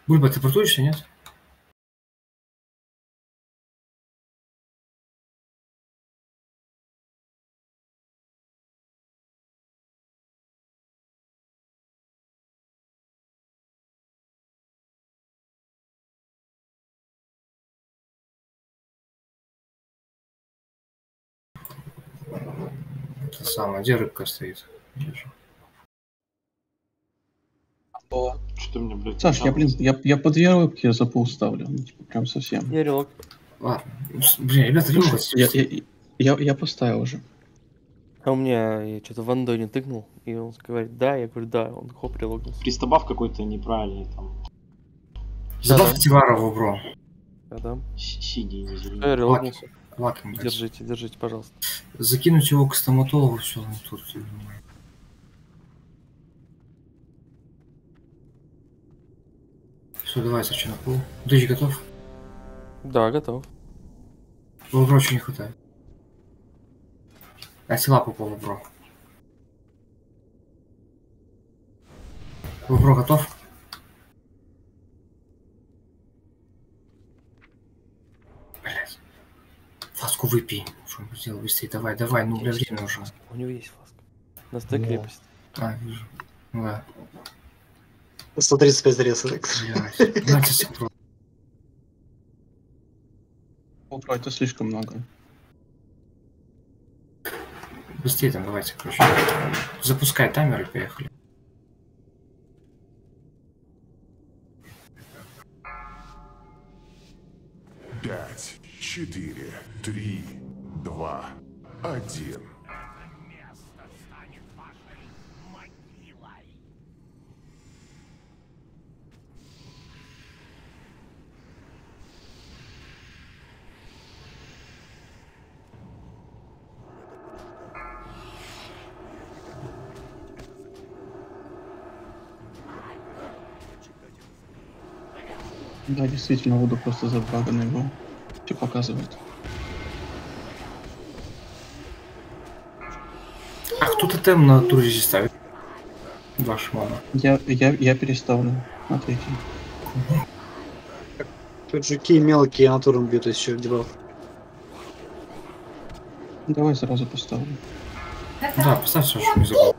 Бульба, ты портуешься, нет? Это самое, где рыбка стоит? Вижу. Что мне, блядь? Саш, я по 2 рыбки за пол ставлю. Ну, типа, прям совсем. Ярилок. Ладно. Блин, ребята, не могут. Я поставил уже. А у меня я что-то в Андоне тыкнул, и он говорит, да, я говорю, да, он хоп, релогнулся. Пристабав какой-то неправильный там. Забавьте Варову, бро. Да. Синий, не зеленый. Я релогнулся. Лаком, Держите, пожалуйста. закинуть его к стоматологу, все, он тут. Все, давай, зачем на пол. Ты готов? Да, готов. Бро, очень не хватает. Лапу по бро. Бро готов? Блять. Фласку выпей. Что он сделал быстрее? Давай, ну бля, время уже. У него есть фласка. На стой крепость. А, вижу. Ну да. 135 резок. Блять. Знаете, бро. Бро, это слишком много. Быстрее там, давайте, короче. Запускай таймер и поехали. Пять, 4, 3, 2, 1. Да, действительно, воду просто забаганный был. Что показывает? А кто тотем на туре ставит? Два шмана. Я переставлю на третий. Тут жуки мелкие натуром бьют еще дебаф. Давай сразу поставлю. Да, поставь, чтобы не забыл.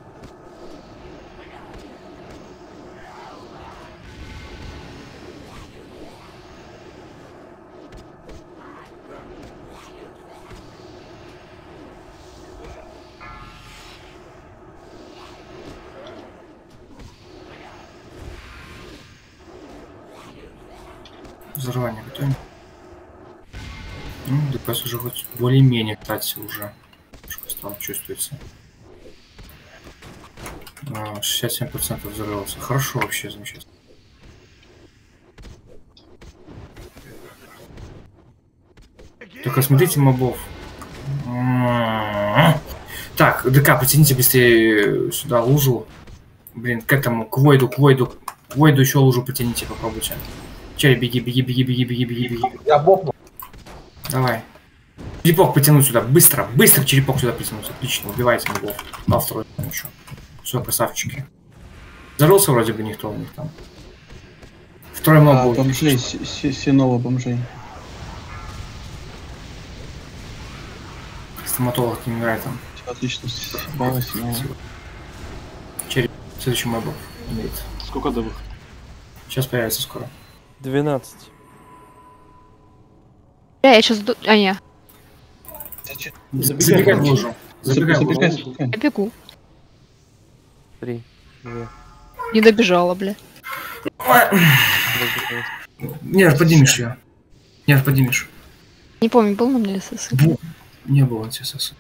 Взорвание готовим. Ну, ДПС уже хоть более-менее, кстати, уже стало чувствуется. 67% взорвался. Хорошо вообще, замечательно. Только смотрите мобов. Так, ДК, потяните быстрее сюда лужу. Блин, к этому, к Войду еще лужу потяните, попробуйте. Черри, беги. Я бопну. Давай. Черепок потянуть сюда. Быстро черепок сюда потянуть. Отлично, убивайте мобов. На второй еще. Все, красавчики. Зарылся вроде бы никто у них там. Второй моб был. Бомжей, синова бомжей. Стоматолог не умирает там. Отлично, съебала синова. Череп. Следующий моб имеет. Сколько до выхода? Сейчас появится скоро. 12. Я сейчас... А, не. Забегай в лужу. Забегай. Я бегу. 3, 2. Не добежала, бля. Нет, поднимешь ее. Нет, поднимешь. Не помню, был на мне СС? Не было СС.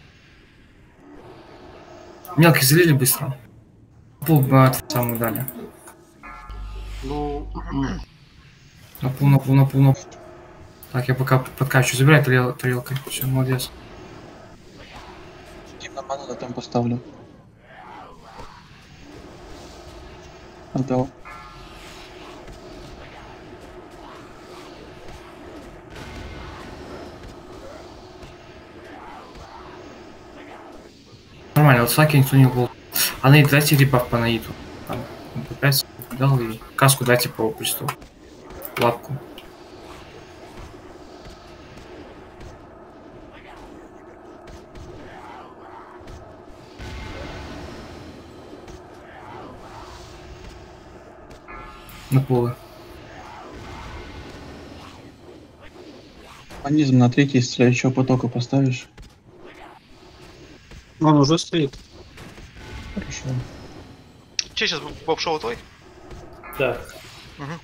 Мелкие залили быстро. Пол самому дали. Ну... На пол. Так, я пока подкачу. Забирай тарелкой. Все, молодец. Типа ману там поставлю. Отдал. Нормально, вот слаки никто не был. А Нейт, дайте ребаф по Наиту. Там, опять дал и каску дайте по присту. Лапку. На полы. Механизм на 3 стреляющего потока поставишь. Он уже стоит. Хорошо. Че сейчас боб-шоу твой? Да. Угу.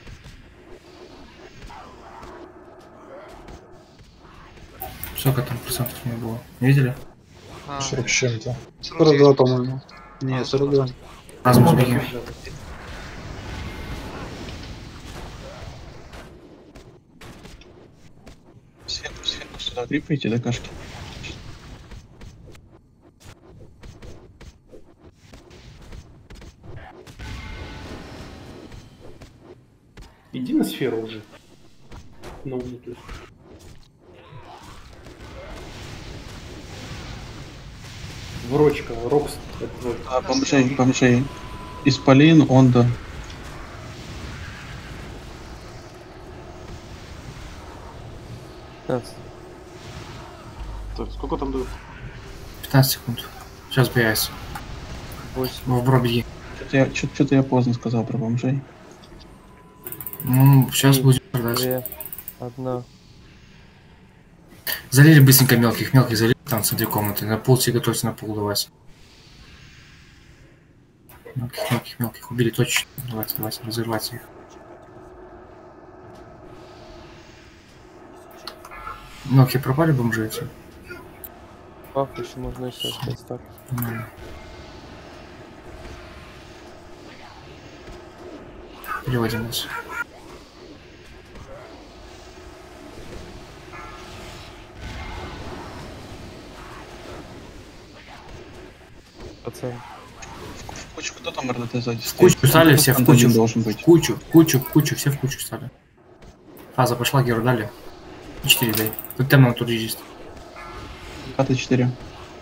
Сколько там процентов не было? Видели? 40 с чем-то. 42, 42, по-моему. Не, 42. Разум сбеги. Сверху сюда трипайте до кашки. Иди на сферу уже. На улицу. Врочка, Рокс. Бомжей. Исполин, Онда. Так, сколько там дают? 15 секунд. Сейчас появится. 8. В бро беги. Что-то я поздно сказал про бомжей. Ну, сейчас будем продать. 2, 1. Залили быстренько мелких залили там в центре комнаты. На пол все готовься на пол давать. Мелких убили точно. Давайте, разорвать их. Мелкие пропали бомжи эти? Пах, еще можно еще 5 так. Переводим нас. Пацан. В кучу кто там РДТ сзади? В кучу стали все, в кучу. Должен быть. В кучу, все в кучу стали. Фаза пошла, геру дали. 4 дай. Тут темно, тут есть. КТ-4.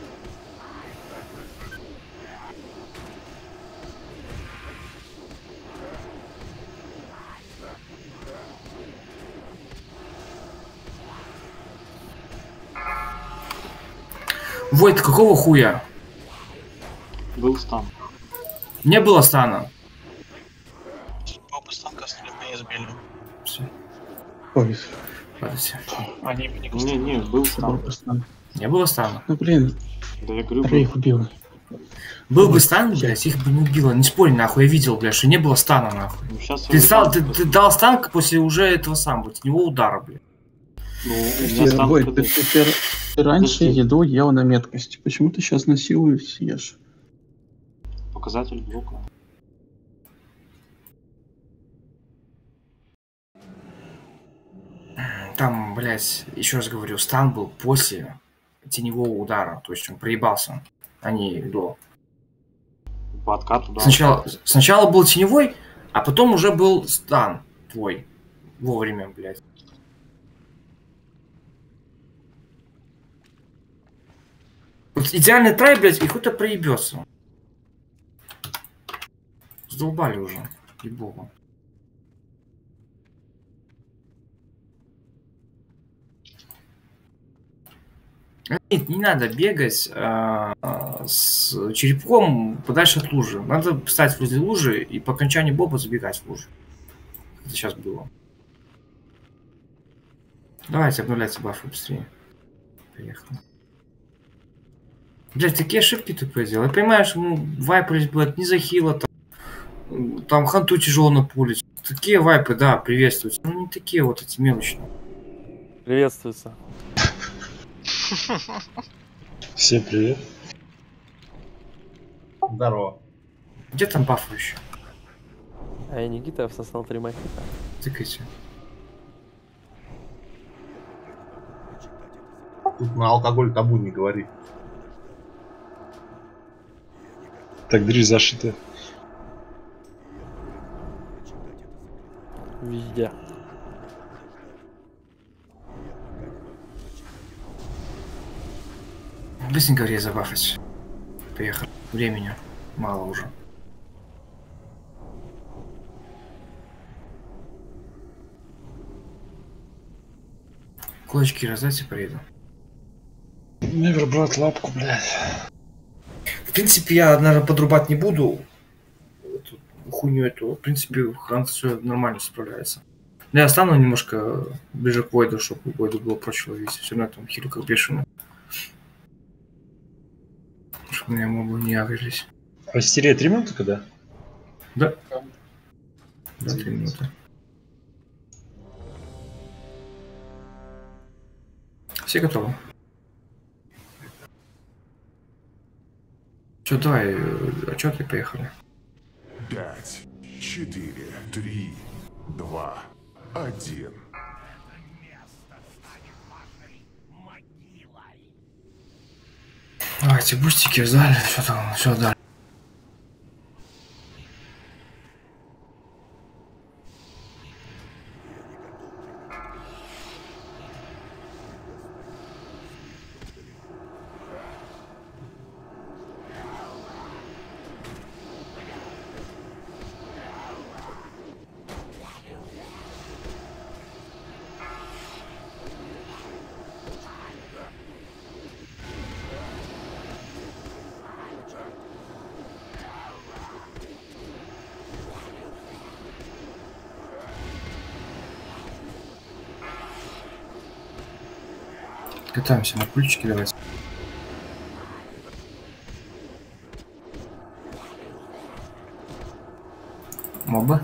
Войт, какого хуя? Был стан. Не было стана. Оба станка остальные сбили. Все, Ой, падайте. они Не, был стан. Не было стана. Ну блин, Да я говорю, их убил. Был бы стан, блядь, их бы не убило. Не спорь, нахуй, я видел, блядь, что не было стана, нахуй. ну, сейчас Ты дал стан после уже этого самого, теневого удара, блядь. Ну, у меня стан Ой, КД. ты раньше Подожди. еду ел на меткость. Почему ты сейчас на силу съешь? Показатель блока. Там, блядь, еще раз говорю, стан был после теневого удара. То есть он проебался, а не до. По откату, да. Сначала был теневой, а потом уже был стан твой. Вовремя, блядь. Вот идеальный трай, блядь, и кто-то проебется. Задолбали уже. Ебого. Нет, не надо бегать с черепком подальше от лужи. Надо встать возле лужи и по окончании боба забегать в лужу. Это сейчас было. Давайте обновляйте бафы быстрее. Поехали. Блять, такие ошибки тупые делал. Я понимаю, что вайпались, блядь, не захило там ханту тяжело на пуле. Такие вайпы, да, приветствуются. Ну не такие вот эти мелочные. Приветствуется. Всем привет. Здорово. Где там бафы еще? А я Никита всосал 3 махита. Тыкайте. Тут на алкоголь табу не говори. Так, дрись зашиты. Везде. Быстренько говори забафать. Поехали. Времени мало уже. Кулачки раздать и поеду. Невер, брат, лапку, блядь. В принципе, я, наверное, подрубать не буду. Эту хуйню эту. В принципе, Ханс все нормально справляется. Но я остану немножко ближе к Войду, чтобы у Войда было проще ловить. Все равно там хилю как бешеный. Чтобы меня мобы не агрились. Растерия 3 минуты когда? Да. Да, 3 минуты. Все готовы? Че, давай, отчеты, поехали. 5, 4, 3, 2, 1. Давайте бустики сдали, что там, все дали. Катаемся на пульчики, давайте. Мобы.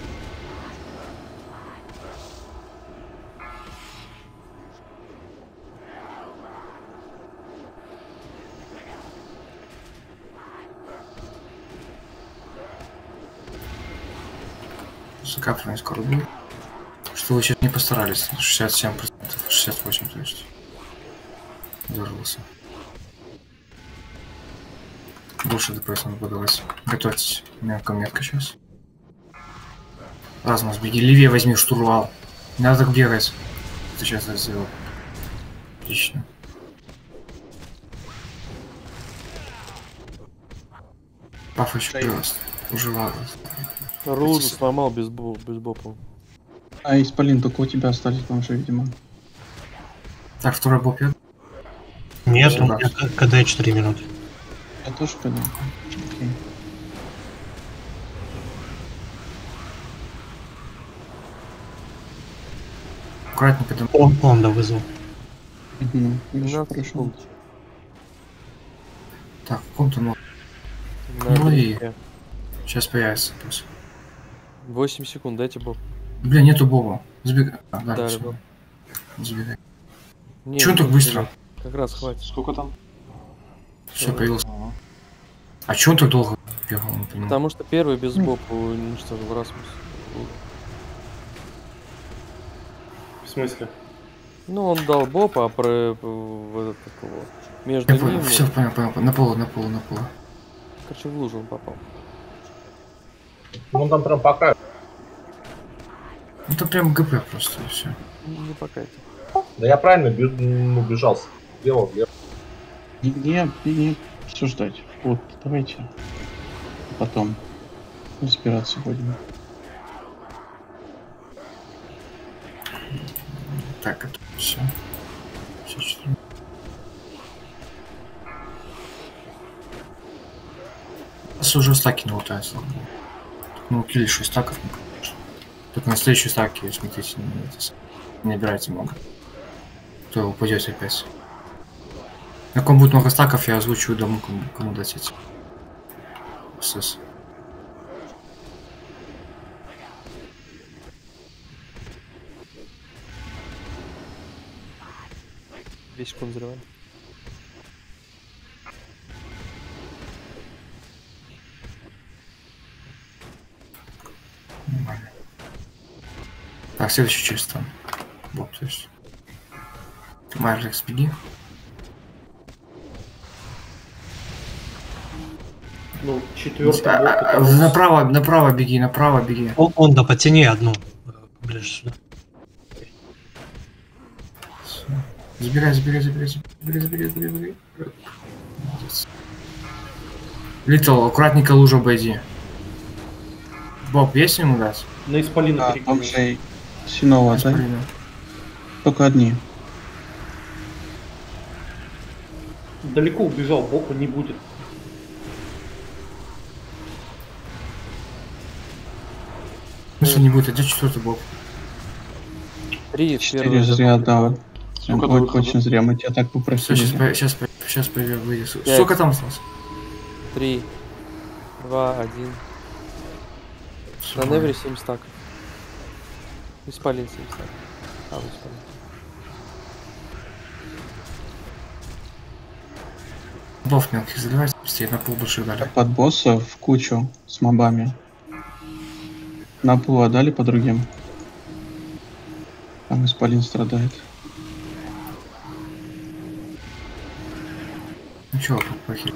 Закапываем скоро будет. Что вы сейчас не постарались. 67%, 68%, то есть. Зажился. Больше ДПС надо подавать. Готовьтесь. У меня кометка сейчас. Размаз, беги. Левее возьми штурвал. Не надо так бегать. Ты сейчас это сделал. Отлично. Паф еще просто. Уже ладно. Рузу сломал без бопа. А Исполин только у тебя остались там же, видимо. Так, второй боб я. Нет, у меня КД 4 минуты. Я тоже КД. Окей. Аккуратненько там. Он да вызвал. Угу. 12 Хорошо. секунд. Так, в каком-то ну. На Ну и- дрейфе. Сейчас появится. 8 секунд, дайте боп. Бля, нету боба. Забегай. А, да, Да, всё. ребят. Забегай. Не, Чё он так не быстро? забегай. Как раз хватит. Сколько там? Все появился. Ага. А чё он так долго бегал, не понимаю. Потому что первый без бопа уничтожил Расмус. В смысле? Ну, он дал бопа, а в этот такого. Между Я понял, ними. все, понял. На полу. Короче, в лужу он попал. Ну там прям пока. Это прям ГП просто, и все. Не пока это. Да я правильно бежал. Делал, Не обсуждать. Вот, давайте. Потом разбираться будем. Так, это все. Все 4. Нас уже стаки не лутают, слава богу. Мы укили 6 стаков. Только на следующей стаке, смотрите, не набирайте много. То вы упадете опять. На ком будет много стаков, я озвучиваю дому, кому дать эти. СС. Весь секунд взрываем. Нормально. Так, следующий через там. Боб, то есть. Марликс, беги. Ну, четвертый блок. Направо беги. Он да потяни одну. Ближе сюда. Забирай. Молодец. Литл, аккуратненько лужу обойди. Боб, есть ему дать? На Исполина А, там перекинул. же Синова, да? Блин. Только одни. Далеко убежал, боку не будет. Если не будет, идет четвертый бок. 3, 4 первый. зря, да. Сколько Ой, до выхода? очень зря, мы тебя так Все, попросили. сейчас выйдет. Пять. Сколько там осталось? 3, 2, 1. На Невре 7 стаков. Исполин 7 стаков. А, вы исполин. Бов мелких заливайте, быстрее на пол души дали. Под босса в кучу с мобами. На пол отдали по другим. Там исполин страдает. Ну чё, тут похер.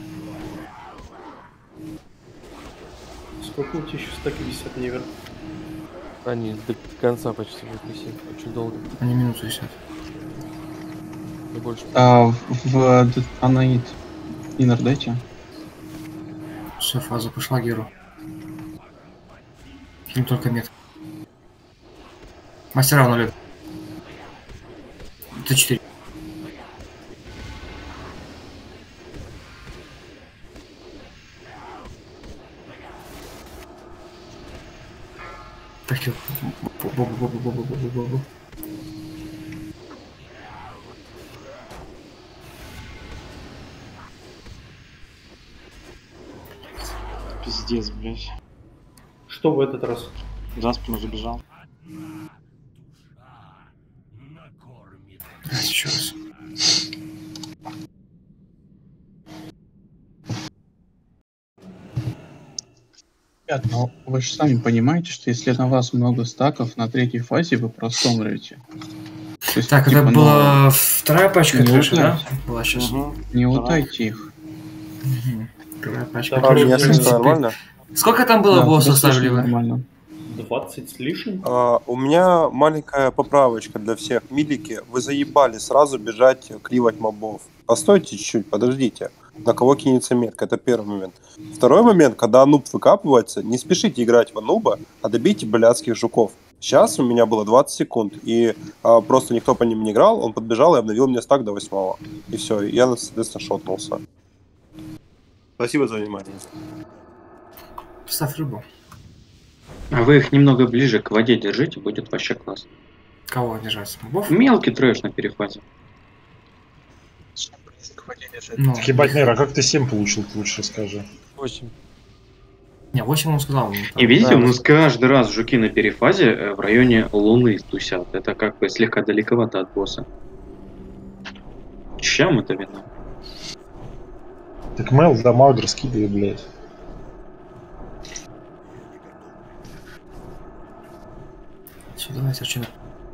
Сколько у тебя еще стаки висят, Невер? Они до конца почти будут висеть. Очень долго. Они минуту висят. Не больше. Анаид. Иннер дайте. Все, фаза пошла Геру. Хим только мет. Мастера 0. Т4. Похил. Бу-бу-бу-бу-бу-бу-бу-бу. Пиздец, блядь. Что в этот раз? За спину забежал. Еще раз. Ребят, но вы же сами понимаете, что если на вас много стаков, на третьей фазе вы просто умрете. То есть, Так, типа, это была вторая пачка не трэша, да? лутайте. Была сейчас. не лутайте их. Вторая пачка Так, трэша. у меня В принципе. нормально? Сколько там было Да, боссов достаточно ставили вы? нормально. 20 с лишним? У меня маленькая поправочка для всех. Милики, вы заебали сразу бежать кливать мобов. Постойте чуть-чуть, подождите. На кого кинется метка, это первый момент. Второй момент, когда ануб выкапывается, не спешите играть в ануба, а добейте блядских жуков. Сейчас у меня было 20 секунд, и просто никто по ним не играл, он подбежал и обновил мне стак до 8-го. И все, я, соответственно, шотнулся. Спасибо за внимание. Ставь рыбу. А вы их немного ближе к воде держите, будет вообще класс. Кого держать? Мобов? Мелкий трэш на перехвате. Ну, Так ебать, Нейра, как ты 7 получил, лучше скажи. 8. не, 8 он сказал. мне там. И видите, Да, у нас каждый раз жуки на перехвате в районе Луны тусят. Это как бы слегка далековато от босса. Чем это видно? Так Мэл дамаг раскидывай, блядь. Все, давайте, причина.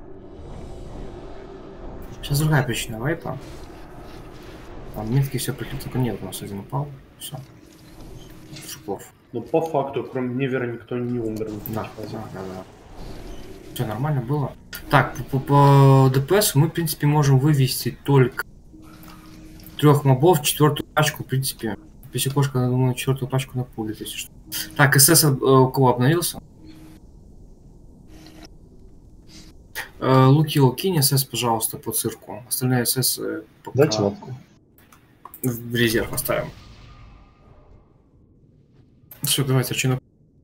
Сейчас другая причина вайпа. Там метки все прикрыты, только нет, у нас один упал. Все. Шупов. Ну, по факту, кроме Невера, никто не умер. Да. Все нормально было. Так, по ДПС мы, в принципе, можем вывести только 3 мобов, 4-ю пачку, в принципе. Песекошка, я думаю, 4-ю пачку на пуле, если что. Так, СС у кого обновился? Луки кинь СС, пожалуйста, по цирку. Остальные СС пока Дайте лапку. в резерв оставим. Все, давайте, чину.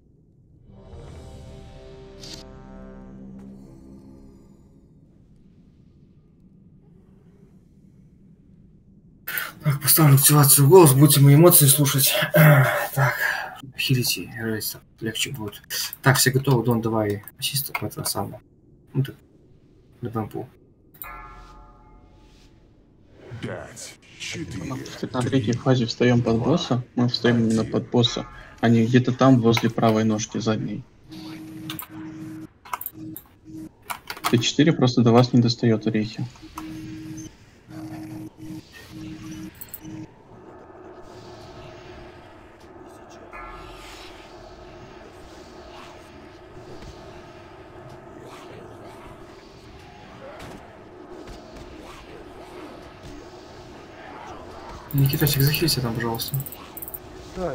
Так, поставлю активацию в голос, будете мои эмоции слушать. Так, хилите, легче будет. Так, все готовы, Дон, давай ассист в это самое. Ну так, на бэмпу. 5, 4, На третьей фазе встаем под босса, мы встаем именно под босса, а не где-то там возле правой ножки задней. Т4 просто до вас не достает орехи. Никитосик, захилься там, пожалуйста. Да.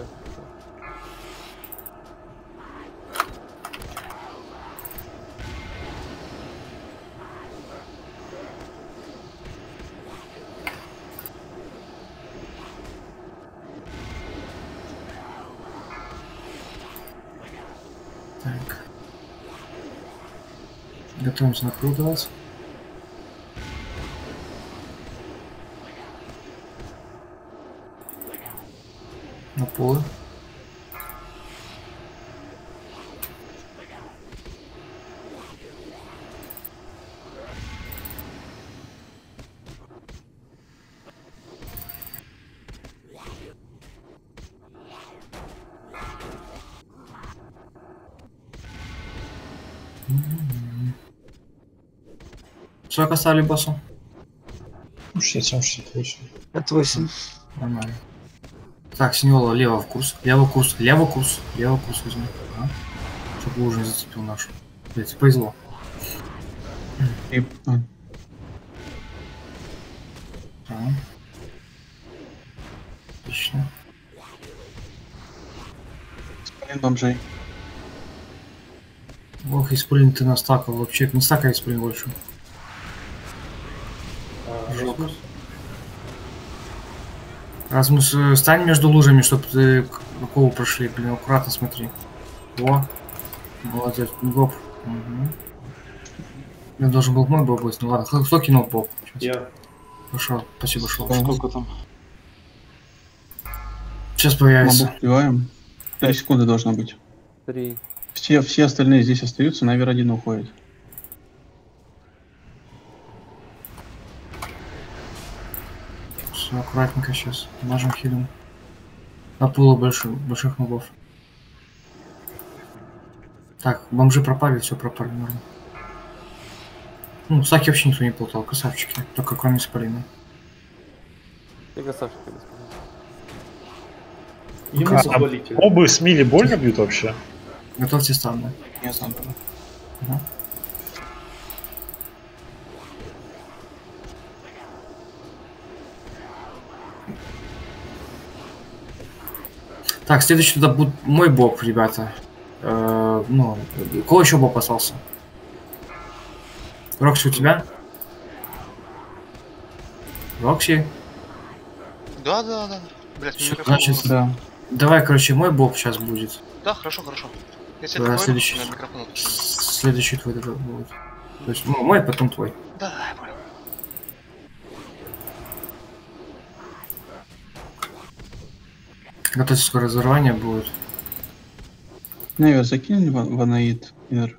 Готовимся на пул давать. На полы. Сколько оставили боссу? 67-68. От 8. Нормально. Так, синьола, лево в курс. Лево курс. Лево курс. Лево курс возьми. Ага. Чтобы уже не зацепил нашу. Блять, повезло. Ага. Отлично. Исполин бомжей. Ох, исполин ты на стакал. Вообще не стакай исполин больше. Расмус. Расмус, стань между лужами, чтобы ты какого прошли. Блин, аккуратно смотри. Во. Молодец. Гоп. Угу. Я должен был мой боб быть. Ну ладно, кто кинул боб? Я. Пошел. Спасибо, шел. Сколько там? Сейчас появится. Мобов убиваем. 3 секунды должно быть. 3. Все остальные здесь остаются, навер один уходит. Все аккуратненько сейчас. Мажем хилим. На пулу больших мобов. Так, бомжи пропали, все пропали, нормально. Ну, стаки вообще никто не плутал, красавчики. Только кроме Исполина. Ты красавчик. Ему А позволительно. мобы с мили больно бьют вообще? Готовьте стан, Я сам. да? Так, следующий туда будет мой боб, ребята. Ну, у кого еще боб остался? Рокси у тебя? Рокси? Да. Блять, Всё, микрофон. значит, Да. давай, короче, мой боб сейчас будет. Да, хорошо. Если Да, это твой, следующий. у меня микрофон отключен. Следующий твой тогда будет. То есть, ну, мой, потом твой. Да, я понял. Готовьте, скоро взорвание будет. Навер, закинь ванаид. Инер.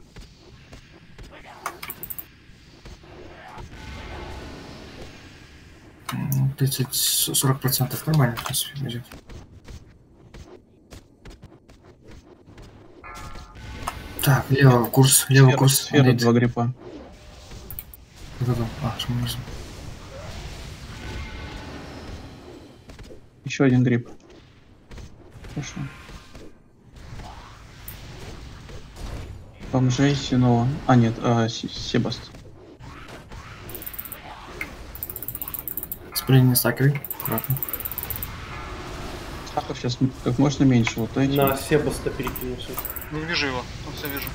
М, 30-40% нормально, в принципе, будет. Так, лево курс, Сфера, Ванаид. 2 гриппа. Да-да-да. А, шаманизм. Еще один грипп. Хорошо. Бомжей, Синова. А, нет, Себаст. Спрыгни на стакеры. Аккуратно. Стаков сейчас как можно меньше. Вот эти. На Себаста перекинулся. Не вижу его, все вижу.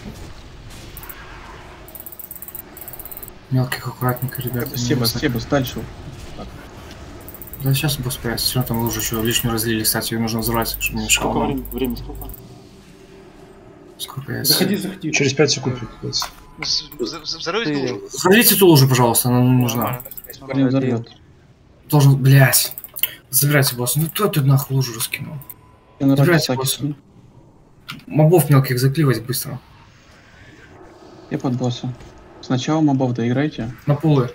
Мелких аккуратненько, ребята. не Себаст, высоко. Себаст, дальше. Да сейчас босс появится. Все равно там лужу еще лишнюю разлили, кстати, ее нужно взорвать, чтобы не мешало. Сколько нам. времени сколько? Сколько я... Заходи. Через 5 секунд прикидывается. Взорвите лужу. Сходите эту лужу, пожалуйста, она нам нужна. Парень взорвет. Должен, блять. Забирайте босса. Ну кто ты нахуй лужу раскинул? Я на раке Забирайте стаки босса. скину. Мобов мелких закливать быстро. Я под босса. Сначала мобов доиграйте. На пулы.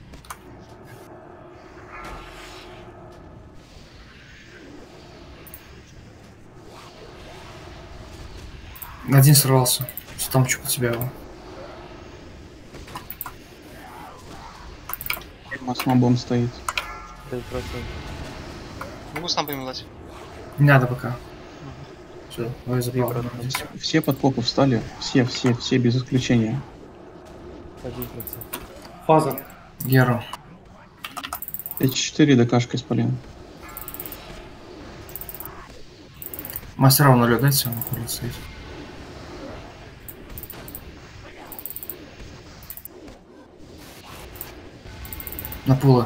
Один сорвался. Там что у тебя его. С мобом стоит. 5%. Могу сам помилать. Не надо пока. Все, давай забрал. Все под попу встали. Все без исключения. 1%. Фаза. Геру. Эти 4 ДКшка исполин. Мастера на лед, дайте, он уходит стоит. На пулы.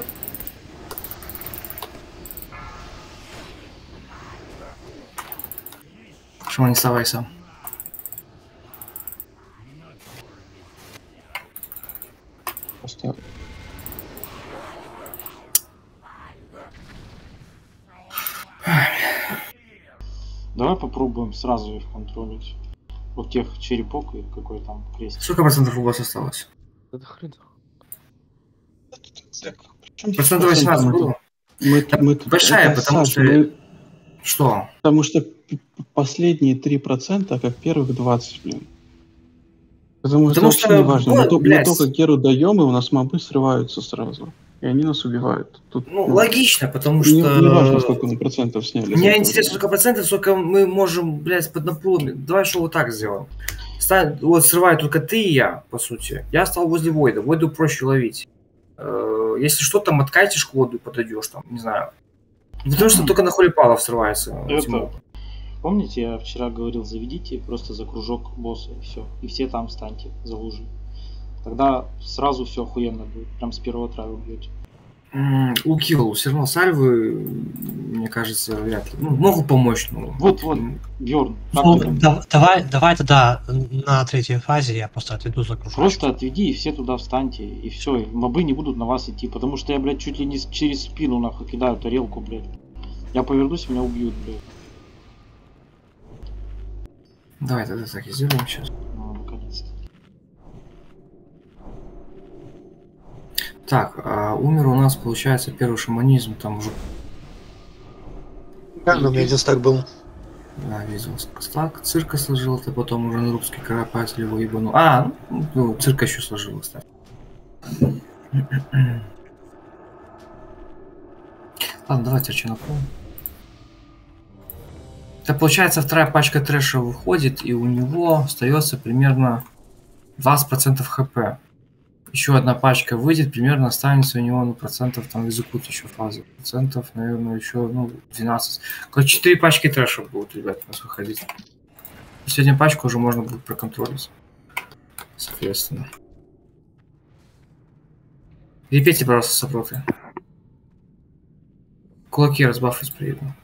Шума, не вставай сам. Просто Давай попробуем сразу их контролить. Вот тех черепок и какой там крестик. Сколько процентов у вас осталось? Это хрен. Процентов 18 было? Большая, это, потому Саш, что... мы- Что? Потому что последние 3%, как первых 20, блин. Потому Потому что что, вообще не важно. вот, Мы блядь. только Геру даем, и у нас мобы срываются сразу. И они нас убивают. Тут, Ну, логично, потому что... Не важно, сколько мы процентов сняли. Мне за это интересно, время. сколько процентов, сколько мы можем, блядь, под напулами. Давай что вот так сделаем. Вот срываю только ты и я, по сути. Я стал возле Войда. Войду проще ловить. Если что, там откатишь к Войду и подойдешь, там, не знаю. Потому что только на Холипалов срывается. Это... Помните, я вчера говорил, заведите просто за кружок босса и все. И все там встаньте за лужей. Тогда сразу все охуенно будет. Прям с первого трая убьете. Укил, все равно сальвы, мне кажется, вряд ли. Ну, могут помочь, но... Вот, Бьорн. Ну, давай тогда на третьей фазе я просто отведу за кружочек. Просто отведи и все туда встаньте. И все. И мобы не будут на вас идти. Потому что я, блядь, чуть ли не через спину нахуй кидаю тарелку, блядь. Я повернусь, меня убьют, блядь. Давай тогда так и сделаем сейчас. Ну, наконец-то. Так, умер у нас, получается, первый шаманизм, там уже... Да, у меня один стак был. Да, видел стак, цирка сложил, ты потом уже на русский карапатель его ебанул. Ну, цирка еще сложил, кстати. Ладно, давайте что напомним. Это получается вторая пачка трэша выходит, и у него остается примерно 20% хп. Еще одна пачка выйдет, примерно останется у него, ну, процентов, там, экзекут еще фазы. Процентов, наверное, еще, ну, 12. Короче, 4 пачки трэша будут, ребят, у нас выходить. Последнюю пачку уже можно будет проконтролить. Соответственно. Репейте, пожалуйста, сопроты. Кулаки разбафать приедем.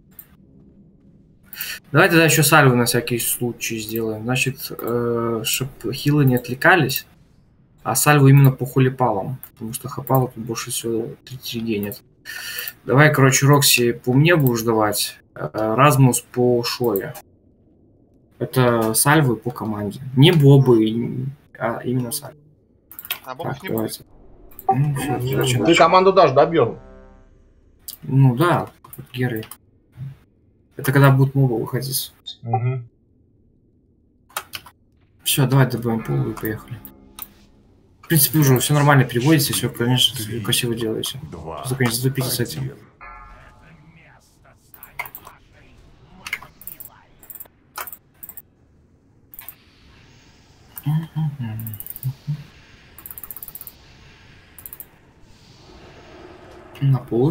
Давай тогда еще сальвы на всякий случай сделаем. Значит, чтобы хилы не отвлекались. А сальву именно по хулипалам. Потому что хапала тут больше всего 3 генет. Давай, короче, Рокси по мне будешь давать. Размус по Шове. Это сальвы по команде. Не бобы, а именно сальвы. А бобов Так, не давайте. будет. Ну, все, Ты команду дашь, да, Бьерн? Ну да, Геры. Это когда будут мобы выходить. Угу. Все, давай добавим пол и поехали. В принципе, уже все нормально переводите, все, конечно, красиво делаете. Только не заступите с этим. На полы.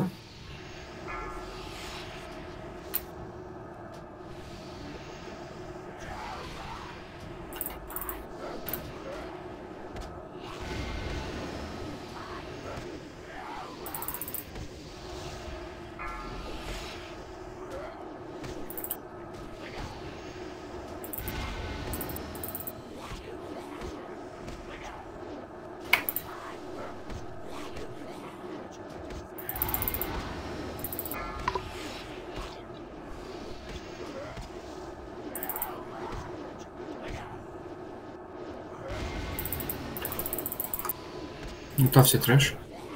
Ну то все трэш.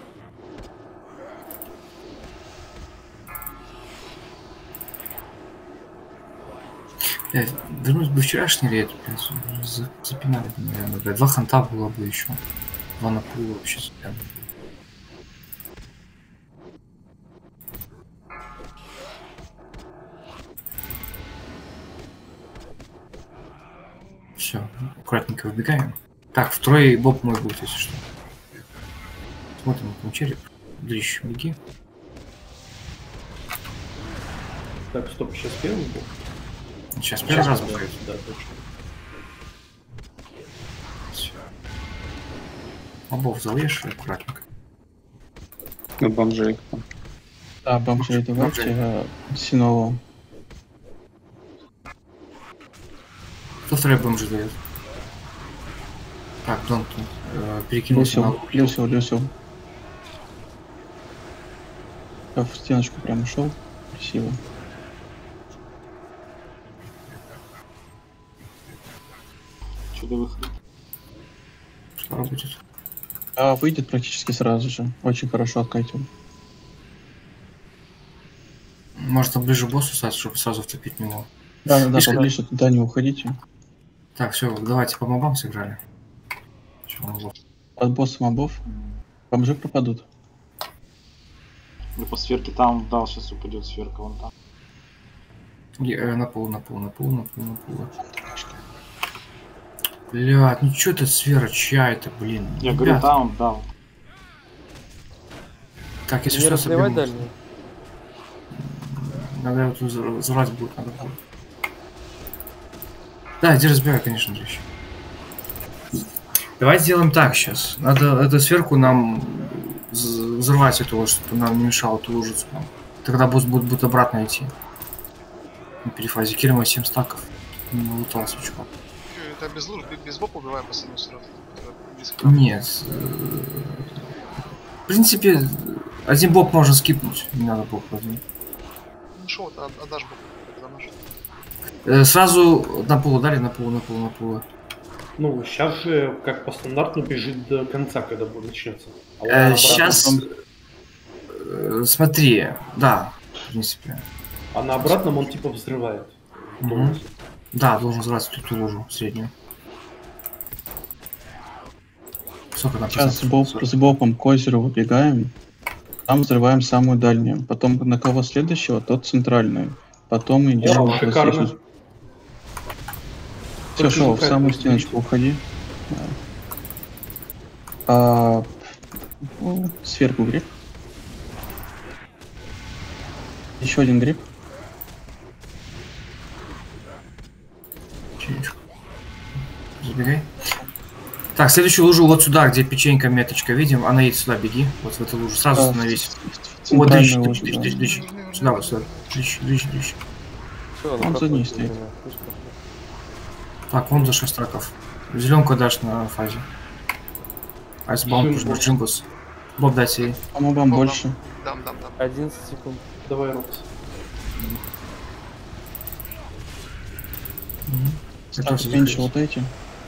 Вернусь бы вчерашний рейд, запинали бы, наверное, блядь. 2 ханта было бы еще. 2 на пул вообще запинали. Все, аккуратненько выбегаем. Так, второй боб мой будет, если что. Смотрим, там череп. Дрищ, беги. Так, стоп, сейчас первый был? Сейчас первый раз будет. Да, точно. Все. Мобов залежь аккуратненько. На бомжей. Да, бомжей давайте Синову. Кто второй бомж дает? Так, Дон перекинулся на... Люсил. Я в стеночку прям ушел. Красиво. Чудо выходит. Скоро будет. А выйдет практически сразу же. Очень хорошо откатил. Может, он ближе к боссу стать, чтобы сразу вцепить в него. Да, Мишка, поближе туда не уходите. Так, все, давайте по мобам сыграли. От босса мобов бомжи пропадут. Да по сверке там, да, сейчас упадет сверка, вон там. На пол. Блядь, ну чё ты сфера, чья это, блин? Я говорю, там, да. Так, если Не что, разливай соберем. дальний. Надо вот взрывать будет, надо будет. Да, иди разбирай, конечно же, еще. Давайте сделаем так сейчас. Надо эту сверху нам взорвать эту, чтобы нам не мешало эту лужицу. Тогда босс будет обратно идти. На перефазе. Кирма 7 стаков. Не лутал свечку. Это без луж, без боп убиваем последнюю сразу. Нет. В принципе, один боб можно скипнуть. Не надо боб один. Ну шо, отдашь боп. Сразу на полу дали, на полу. Ну, сейчас же, как по стандарту, бежит до конца, когда будет начнется. А сейчас, смотри, да, в принципе. А на обратном он типа взрывает. Да, должен взрывать эту лужу среднюю. Сейчас с бопом к озеру выбегаем. Там взрываем самую дальнюю. Потом на кого следующего, тот центральную. Потом идем. Шикарно. Все, шел, в самую стеночку уходи. Сверху гриб. Еще один гриб. Забегай. Так, следующую лужу вот сюда, где печенька, меточка, видим? Она едет сюда, беги. Вот в эту лужу, сразу становись. Вот, дрыщ. Сюда, вот сюда. Дрыщ. Он за ней стоит. Так, вон за 6 траков. Зеленку дашь на фазе. Айсбаум нужно, Джингус. Боб дать ей. А мобам больше. Дам. 11 секунд. Давай, Рокс. Так, меньше вот эти.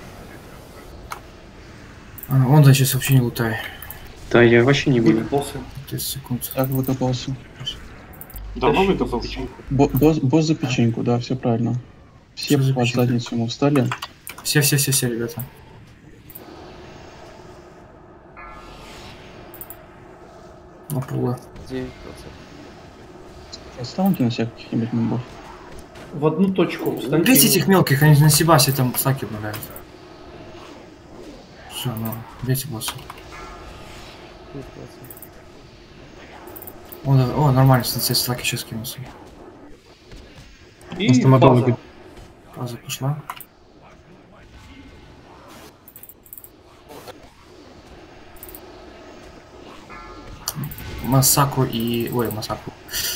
Он да, сейчас вообще не лутай. Да, я вообще не буду. 30 секунд. Так, выкопался. Давно выкопался? Босс за печеньку, да, все правильно. Все под задницу ему встали. Все, ребята. На полу. 9%. Оставьте на себя каких-нибудь мобов. В одну точку. Бейте этих мелких, они на себя все там стаки обновляют. Все, ну, бейте босса. О, нормально, все стаки сейчас кинулся. И фаза. Фаза пошла. Масаку и... Ой, Масаку.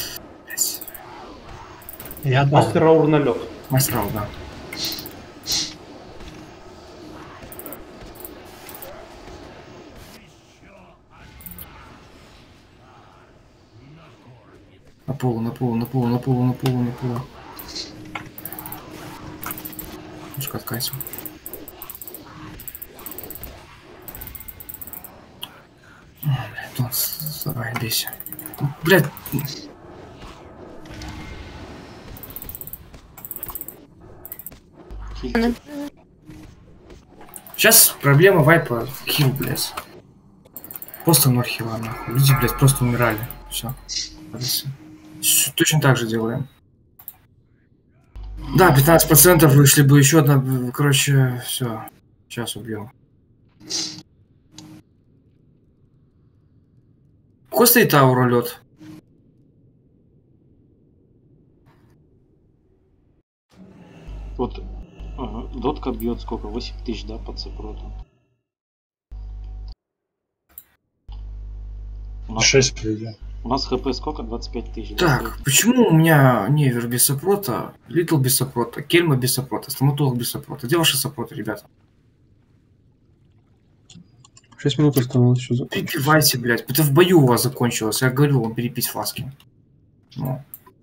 Я отдал. Мастер Раур на лед. Мастер Раур, да. На полу. Немножко откайся. Блядь, давай, бейся. Блядь. Сейчас проблема вайпа хил, блядь. Просто ноль хила, нахуй. Люди, блядь, просто умирали. Все. Точно так же делаем. Да, 15% вышли бы еще одна. Короче, все. Сейчас убьем. Какой стоит аура лед? Вот дотка бьет сколько? 8000, да, под сопротом? 6 людей. У нас хп сколько? 25 тысяч. Так, почему у меня Невер без сопрота, Литл без сопрота, Кельма без сопрота, Стоматолог без сопрота? Где ваши сопроты, ребята? 6 минут оставалось, что за... Перепивайте, блядь. Это в бою у вас закончилось. Я говорю вам перепить фласки. Ну.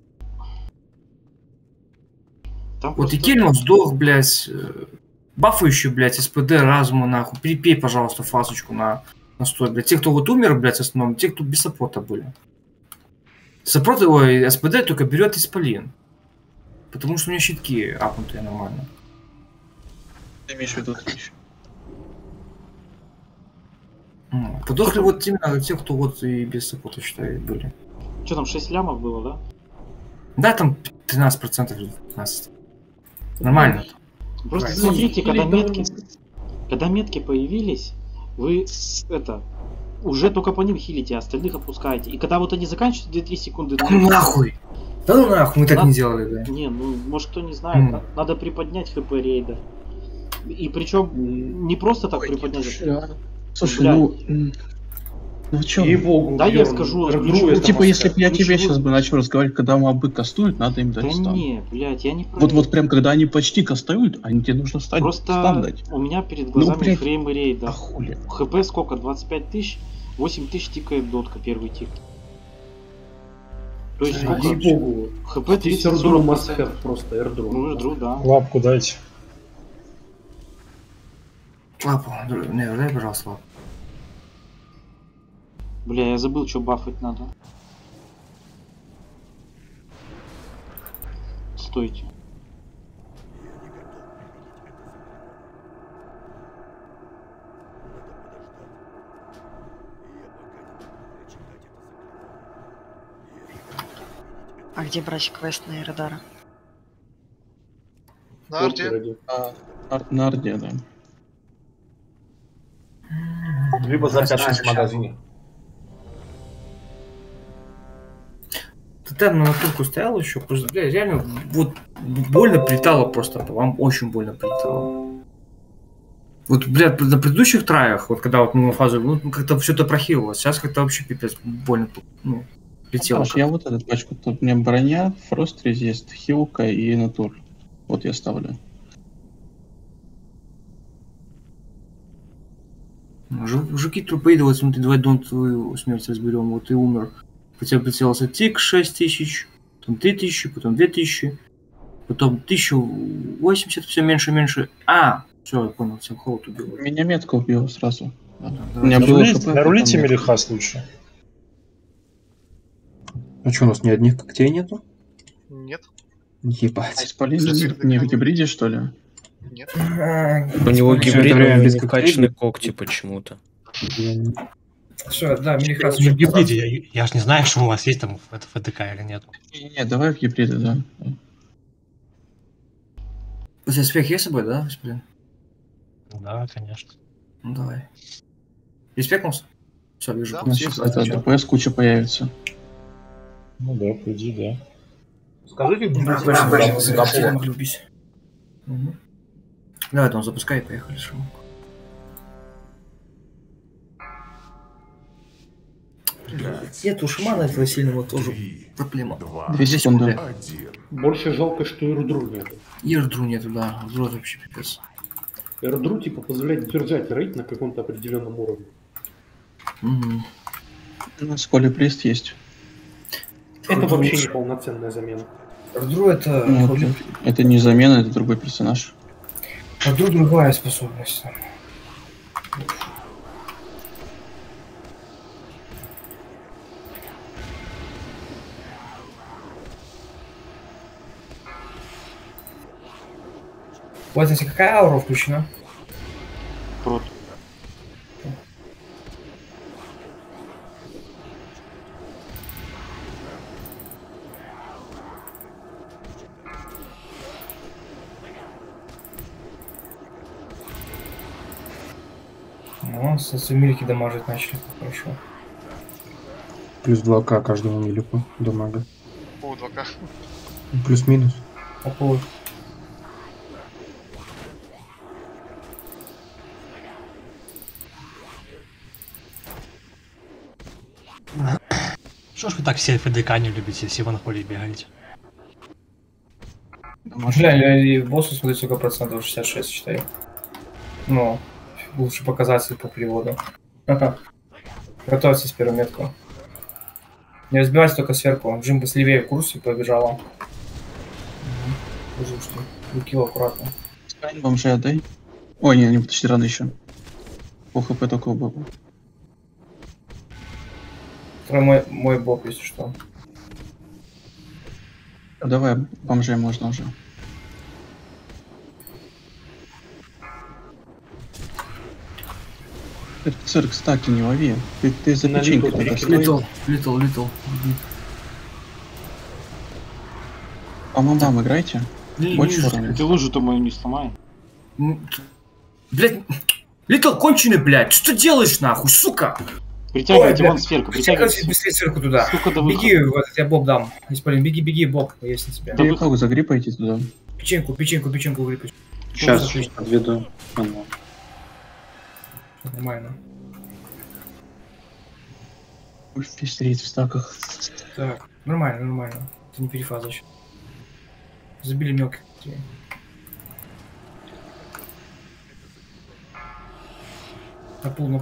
Там Вот просто... и Кельмов сдох, блядь. Бафающий, блядь, СПД, разума, нахуй. Перепей, пожалуйста, фласочку на 100, блядь. Те, кто вот умер, блядь, в основном, те, кто без саппорта были. Саппорт его СПД только берет исполин. Потому что у него щитки апнутые нормально. Ты имеешь в виду еще? Подохли вот именно те, кто вот и без саппорта, считай, были. Что там, 6 лямов было, да? Да, там 13% или 15%. Нормально. Просто смотрите, когда метки появились, вы это уже только по ним хилите, а остальных опускаете. И когда вот они заканчиваются 2-3 секунды... Да ну нахуй! Да ну нахуй, мы так не делали, да? Не, ну может кто не знает, надо приподнять хп рейда. И причем не просто так приподнять. Слушай, ну чё? Да, я скажу. Ну, типа, если бы я тебе сейчас бы начал разговаривать, когда мобы кастуют, надо им дать стан. Не, блядь, я не Вот прям когда они почти кастуют, тебе нужно стан дать. У меня перед глазами фреймы рейда. А хули? ХП сколько? 25 тысяч? 8 тысяч тикает дотка, первый тик. То есть сколько? Ей-богу. ХП 30-40%. Просто эрдру. Ну, эрдру, да. Лапку дайте. Лапу, не, дай, пожалуйста, лапу. Бля, я забыл, что бафать надо. Стойте. А где брать квест на Иридара? На Арде. На Арде, да. Либо за 5-6 в магазине. Ты там на натурку стоял еще, просто, бля, реально, вот больно прилетало просто, вам очень больно прилетало. Вот, блядь, на предыдущих траях, вот когда вот мы на фазу, ну, как-то все это прохилилось, сейчас как-то вообще пипец больно, ну, летело. Я вот эту пачку, тут у меня броня, фрост резист, хилка и натур. Вот я ставлю. Жуки трупоиды, вот смотри, давай дон твою смерть разберем, вот ты умер. У тебя прицелился тик 6000, потом 3000, потом 2000, потом 1080, все меньше и меньше. Все, я понял, всем холод убил. Меня метка убила сразу. У меня было нарулите Мелихас лучше. А что, у нас ни одних когтей нету? Нет. Ебать. А исполин не в гибриде, что ли? Нет. У него гибридные качественные когти почему-то. Все, да, Мелихас уже в гибриде. Я ж не знаю, что у вас есть там в ФДК или нет. Не, давай в гибриде, да. У тебя спех есть с собой, да, господин? Да, конечно. Ну давай. Респектнулся? Все, вижу. Да, сейчас это ДПС куча появится. Ну да, приди, да. Скажите, любись. Давай, там запускай, поехали, шумок. Нет, у шамана этого сильного тоже проблема. 2 секунды. Больше жалко, что эрдру нету. Эрдру нету, да. Эрдру вообще пипец. Эрдру типа позволяет держать рейд на каком-то определенном уровне. У нас полиприст есть. Это вообще не полноценная замена. Эрдру это... Это не замена, это другой персонаж. Эрдру другая способность. Вот здесь какая аура включена? Прот. Ну, с милики дамажить начали, хорошо. Плюс 2к каждому милику дамага. По 2к. Плюс-минус. По поводу. Что ж вы так все ФДК не любите, все в анхоле бегаете? Бля, я и боссу смотрю, сколько процентов, 66 считаю. Ну, лучший показатель по переводу. Ага. Готовься с первой метку. Не разбивайся только сверху. Джимба слевее в курсе побежала. Угу. Что выкил аккуратно. Скайн бомжей отдай. Ой, не, почти рано еще. По хп только у Боба. Второй мой боб, если что. Давай, бомжей можно уже. Цирк, стаки не лови. Ты за печенькой туда стой. Литл. А мамам играйте. Больше уровня. Ты лужу-то мою не сломай. Блять, Литл конченый, блядь. Что делаешь нахуй, сука? Притягивайте вон сверху, притягивайте. Быстрее сверху туда. Сука, Беги, вот, я боб дам. Исполин, беги, боб, есть на тебя. Ты как загрипайте туда. Печеньку грипай. Сейчас подведу. Нормально. Пусть пестрит в стаках. Так, нормально. Это не перефаза еще. Забили мелких. На пул.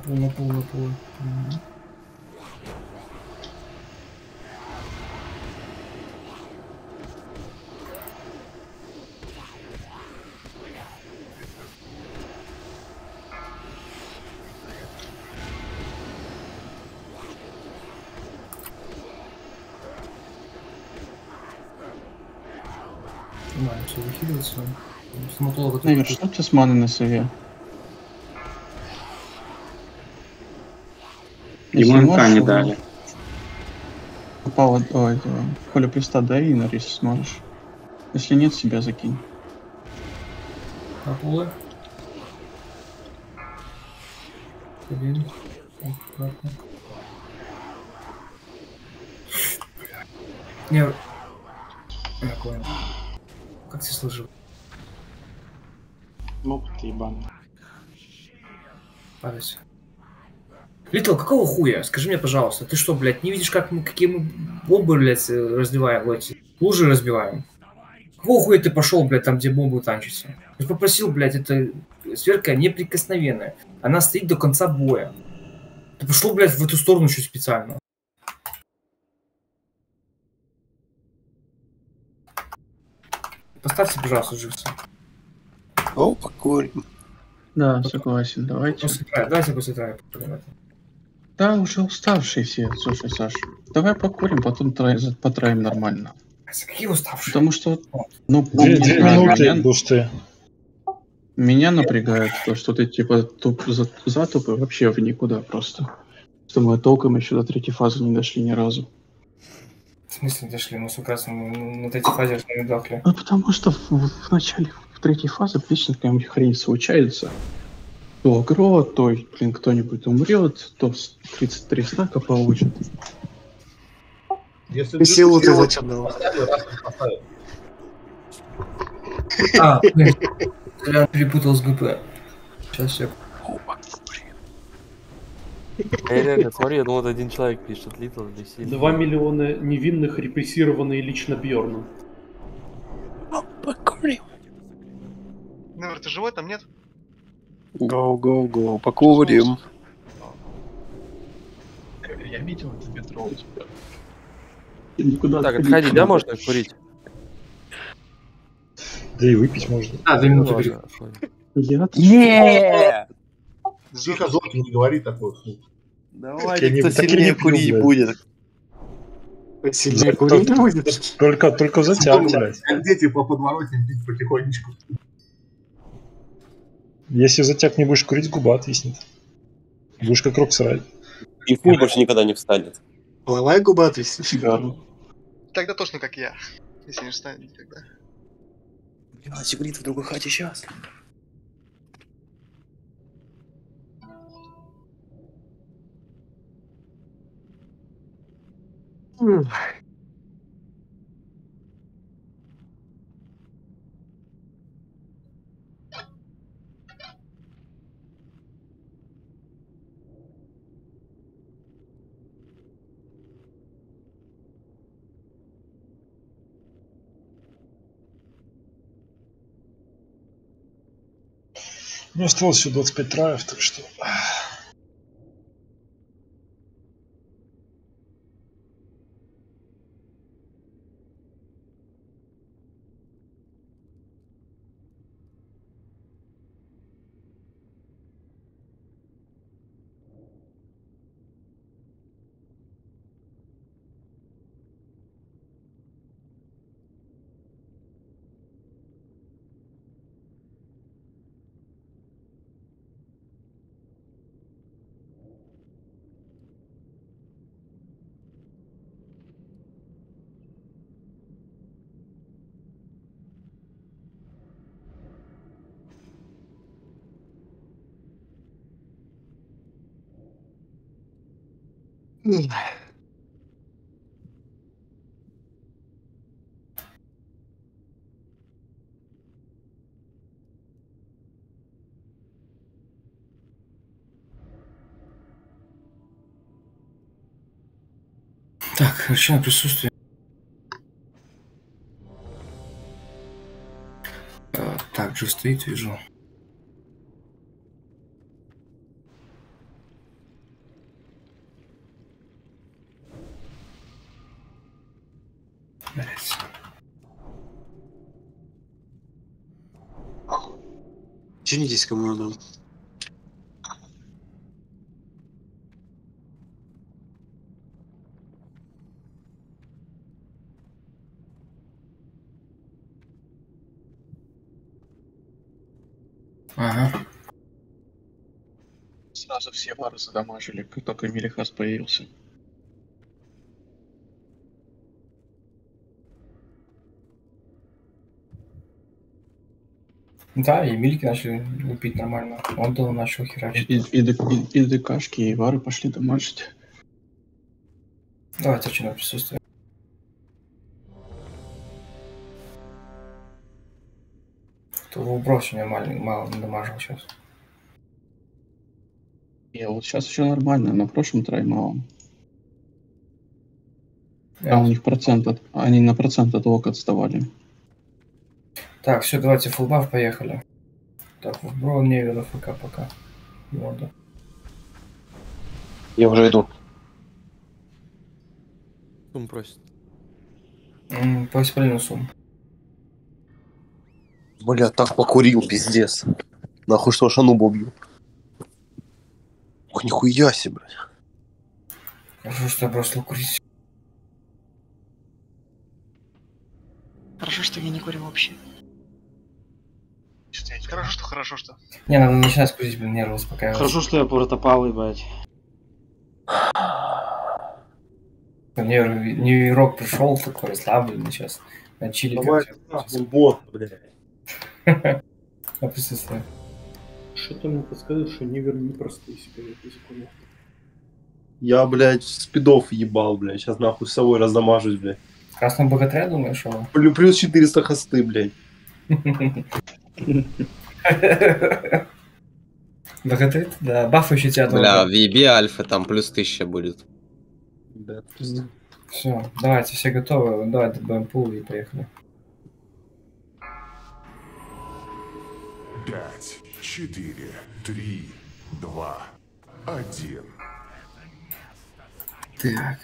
Нормально, все выхиливается. Стоматолога Навер, что у тебя с маной на сове? Ему МК не дали. Упало, Коля плюста дай и нарис сможешь. Если нет, себя закинь. На пулы. Один. Аккуратно. Не, я понял. Как ты сложил? Ну, ты ебаный. Падайся. Литл, какого хуя? Скажи мне, пожалуйста, ты что, блядь, не видишь, какие мы бомбы, блядь, разбиваем, блядь, лужи разбиваем? Какого хуя ты пошел, блядь, там, где бомбы танчатся? Я попросил, блядь, это сверка неприкосновенная. Она стоит до конца боя. Ты пошел, блядь, в эту сторону еще специально. Поставьте, пожалуйста, Дживса. О, покурим. Да, согласен, давайте. Давайте после этого. Да, уже уставшие все, слушай, Саш. Давай покурим, потом потраим нормально. Какие уставшие? Потому что, ну, 2 минуты, бусты. Меня напрягает то, что ты типа затупы вообще в никуда просто. Что мы толком еще до третьей фазы не дошли ни разу. В смысле не дошли? Мы с Украсом на третьей фазе не дохли. Ну потому что в начале, в третьей фазе отлично какая-нибудь хрень случается. То агро, то, блин, кто-нибудь умрет, то 33 стака получит. Если силу ты зачем дал? А, блин. Я перепутал с ГП. Сейчас я... Реально, смотри, я думал, это один человек пишет, Литл или Сильный. 2 миллиона невинных репрессированные лично Бьорном. Покурим. Невер, ты живой там, нет? Гоу, покурим. Я видел это метро у тебя. Так, отходи, да, можно курить? Да и выпить можно. 2 минуты перед. Тихо, Зорки, не говори такое. Давайте, кто сильнее курить будет. Сильнее курить будет? Только затяг, блядь. Как дети по подворотням пить потихонечку. Если затяг не будешь курить, губа отвиснет. Будешь как Роксрай. И хуй больше никогда не встанет. Половая губа отвиснет. Тогда точно как я. Если не встанет никогда. Сигурит в другой хате сейчас. Ну, осталось всего 25 траев, так что... Так, рычаг присутствие. Так, Джи стоит, вижу. Блять. Чинитесь, кому надо. Ага. Сразу все вары задамажили, как только Милихас появился. Да, и мильки начали лупить нормально. Он был начал херачить. И ДКшки, и вары пошли дамажить. Давайте что на присутствие. То вброс меня мало не дамажил сейчас. Я вот сейчас еще нормально, на прошлом трай мало. А у них процент от... Они на процент от лок отставали. Так, все, давайте фулбаф, поехали. Так, бро, невера, ФК пока. Мода. Я уже иду. Сум просит. По исполнению сум. Бля, так покурил, пиздец. Нахуй что, шанубу убью. Ох, нихуя себе, блядь. Хорошо, что я бросил курить. Хорошо, что я не курю вообще. Хорошо, что. Не, надо начинать курить, блин, нервы успокаивать. Хорошо, что я протопал, ебать. Мне рок пришел такой расслабленный сейчас. На чили. Давай, бот, блядь. На присутствие. Что-то мне подсказывает, что Нивер непростые себе в этой секунде. Я, блядь, спидов ебал, блядь. Сейчас нахуй с собой раздамажусь, блядь. Красный богатыря, думаешь, что? Плюс 400 хосты, блядь. Богатырь? Да, бафающий тебя. Бля, в EB альфа там плюс 1000 будет. Да, все, давайте, все готовы. Давайте добавим пул и поехали. 5, 4, 3, 2, 1. Так.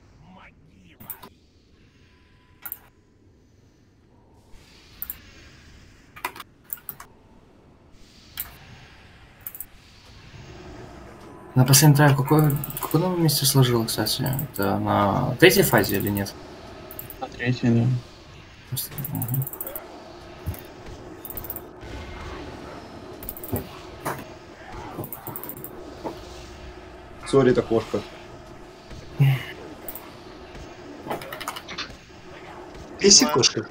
На последнем трае какое новое место сложило, кстати? Это на третьей фазе или нет? На третьей, да. Угу. Сори, это кошка. Писи кошка.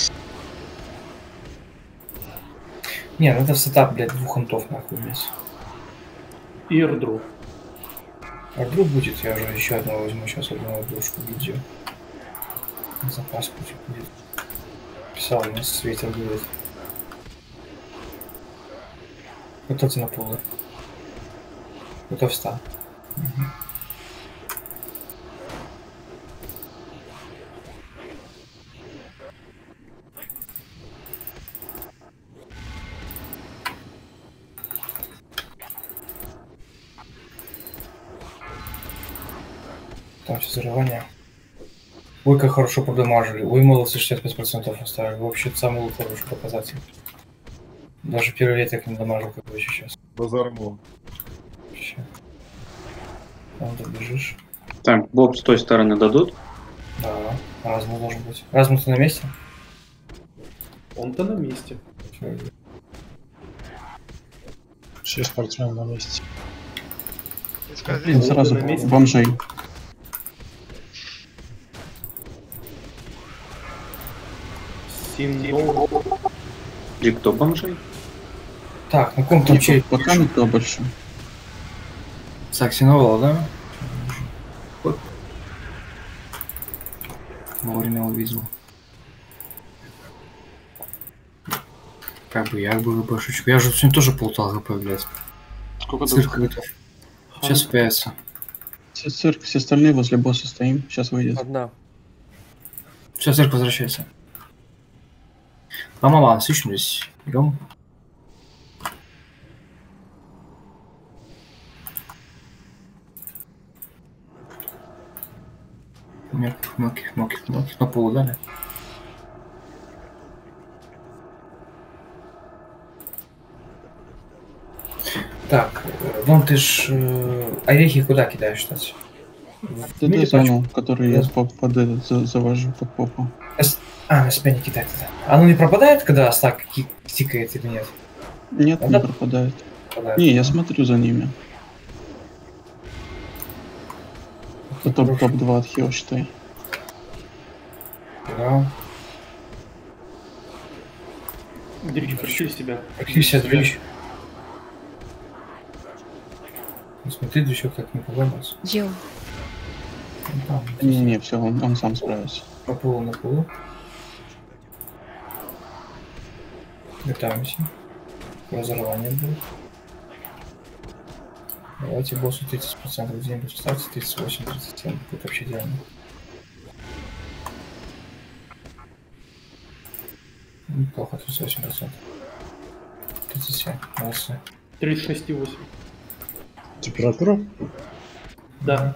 Не, ну это сетап, блядь, двух антов нахуй вместе. И эрдроп. Эрдроп будет, я уже еще одного возьму, сейчас одну душку видео. Запас будет. Писал, у нас ветер будет. Готовьте на полы. Готов встал. Угу. Там все взрывание. Ой, как хорошо продамажили. Ой, молодцы, 65% оставили. Вообще самый хороший показатель. Даже первый ветер не дамажил, как вы сейчас. Базар был. Вообще. Там ты бежишь. Так, боб с той стороны дадут? Да, Разму должен быть. Разму ты на месте? Он-то на месте. Все спортсмены на месте. Блин, сразу бомжей. И кто бомжей? Так, на ком там чей? Пока никто больше. Так, Синовал, да? Вовремя увидел. Как бы я бы ГПшечку. Я же сегодня тоже полутал ГП, блядь. Сколько Цирк готов. Сейчас появится. Цирк, все остальные возле босса стоим. Сейчас выйдет. Одна. Сейчас цирк возвращается. Мама, сыщемся. Идем. Мелких. На полу дали. Так, вон ты ж орехи куда кидаешь, кстати? Это зону, который я под этот завожу под попу. На себя не кидать это. Оно не пропадает, когда стак тикает или нет? Нет, не пропадает. Не, я смотрю за ними. Это топ-2 от Хио, считай. Да. Дрич, пришли себя. Пришли Дрич. Смотри, Дричок так не поломался. Где он? Не, все, он сам справится. На полу. Готовимся. Разорвание будет. Давайте боссу 30% где-нибудь вставьте, 38-37. Будет вообще идеально. Неплохо, 38%. 37. Молодцы. 36,8. Температура? Да.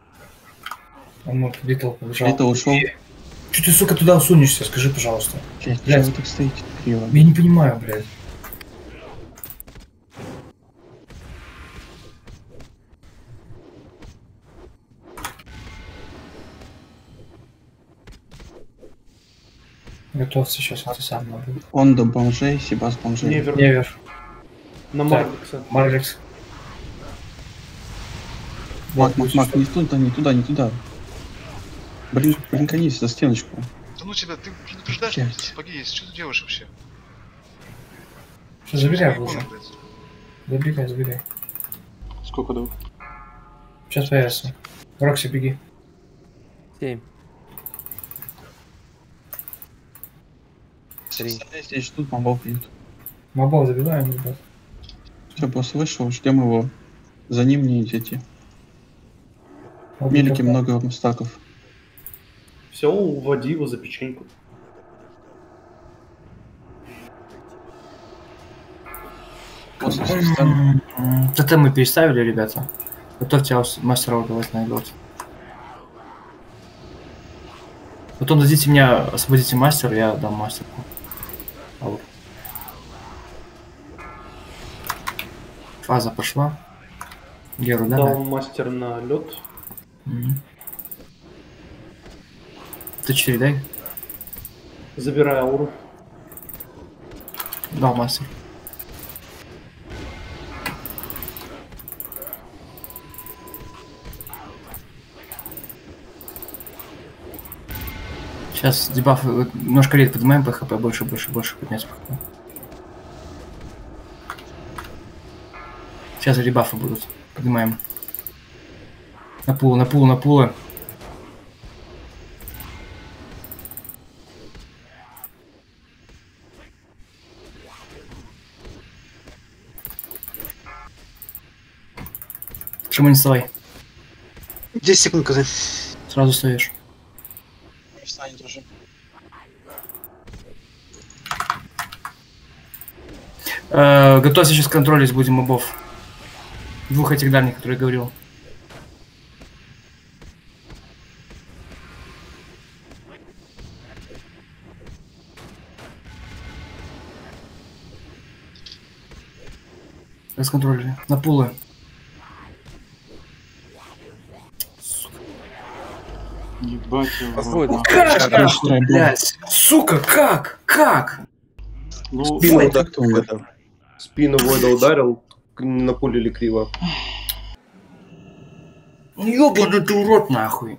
Литл побежал. Литл ушел. Че ты, сука, туда усунешься? Скажи, пожалуйста. Блядь, вы так стоите криво. Я не понимаю, блядь. Готовься сейчас, это сам надо. Он до бомжей, Себас бомжей. Невер. На Марлекса. Марлекс. Мак, не туда. Блин, конись за стеночку. Да ну тебя, ты предупреждаешь, что сапоги есть. Что ты делаешь вообще? Что, забегай уже. Забегай. Сколько дал? Сейчас появится. Рокси, беги. 7. 3. Здесь ждут, мобов бьют. Мобов забиваем, ребят. Все, босс вышел, ждем его. За ним не идите. Мелики много стаков. Все, уводи его за печеньку. ТТ мы переставили, ребята. Готовьте мастера давать на игрот. Потом дадите мне, освободите мастера, я дам мастерку. Вот. Фаза пошла. Геру, да? Дал мастер на лед. Т4 дай. Забирай ауру. Дал мастер. Сейчас дебаф немножко рейд поднимаем по хп, больше поднять по хп. Сейчас дебафы будут. Поднимаем. На пулу. Почему не вставай? 10 секунд, когда. Сразу стоишь. Встань тоже. Готовься сейчас контролить будем мобов. Двух этих дальних, которые я говорил. Расконтролили. На пулы. Ебать его. Как, блядь? Сука, как? Ну, спину вода ударил, напулили криво. Ёбаный ты урод, нахуй.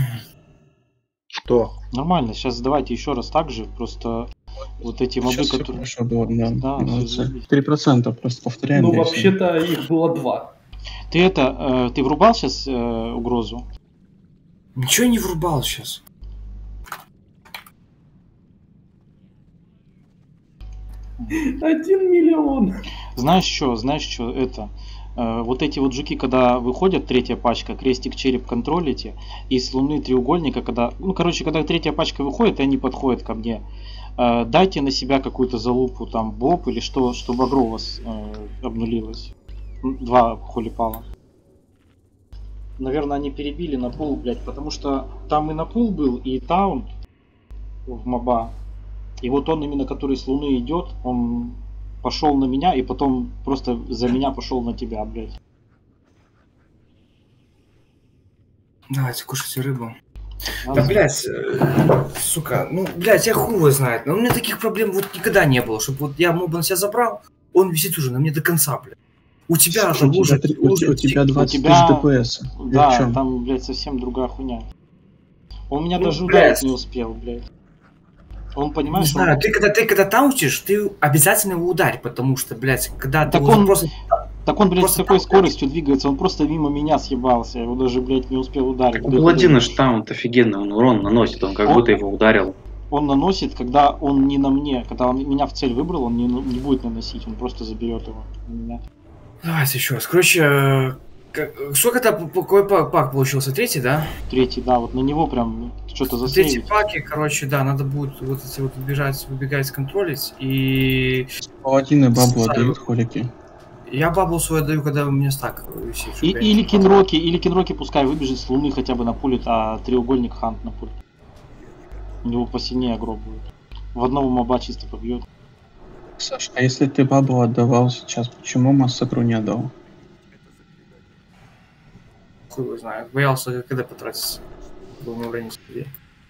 Что? Нормально, сейчас давайте еще раз так же, просто вот эти мобы, Сейчас которые... хорошо было, да. 3% 3% просто повторяем. Ну, вообще-то их было 2. Ты врубал сейчас угрозу? Ничего не врубал сейчас. 1 миллион. Знаешь что, это... Вот эти вот жуки, когда выходят, третья пачка, крестик, череп контролите, и с луны треугольника, когда... Ну, короче, когда третья пачка выходит, и они подходят ко мне, дайте на себя какую-то залупу, там, боб или что, чтобы агро у вас обнулилось. 2 холипала. Наверное, они перебили на пул, блядь, потому что там и на пул был, и таун в моба. И вот он именно, который с луны идет, он пошел на меня, и потом просто за меня пошел на тебя, блядь. Давайте, кушайте рыбу. Да, блядь, сука, ну, блядь, я хуй его знает. Но у меня таких проблем вот никогда не было, чтобы вот я моба на себя забрал, он висит уже на мне до конца, блядь. У тебя же лужа, у тебя 20 тысяч ДПС. Да, там, блядь, совсем другая хуйня. Он меня даже ударить не успел, блядь. Он, понимаешь, не знаю, ты когда таунчишь, ты обязательно его ударь, потому что, блядь, когда так ты он просто... Так он, блядь, с такой скоростью двигается, он просто мимо меня съебался, я его даже, блядь, не успел ударить. У Паладина ж таунт офигенный, он урон наносит, он как будто его ударил. Он наносит, когда он не на мне, когда он меня в цель выбрал, он не будет наносить, он просто заберет его на меня. Давайте еще раз. Короче, сколько там, какой пак получился? 3-й, да? 3-й, да, вот на него прям что-то засейвить. 3-й паки, короче, да, надо будет вот эти вот выбегать, контролить и... Паладины бабу отдают холики. Я бабу свою отдаю, у меня стак висит. Или Кинроки пускай выбежит с луны, хотя бы напулит, а треугольник хант напулит. У него посильнее агро будет. В одного моба чисто побьет. Саш, а если ты бабу отдавал сейчас, почему массакру не отдал? Хуй его знает. Боялся, когда потратиться. Был на время себе.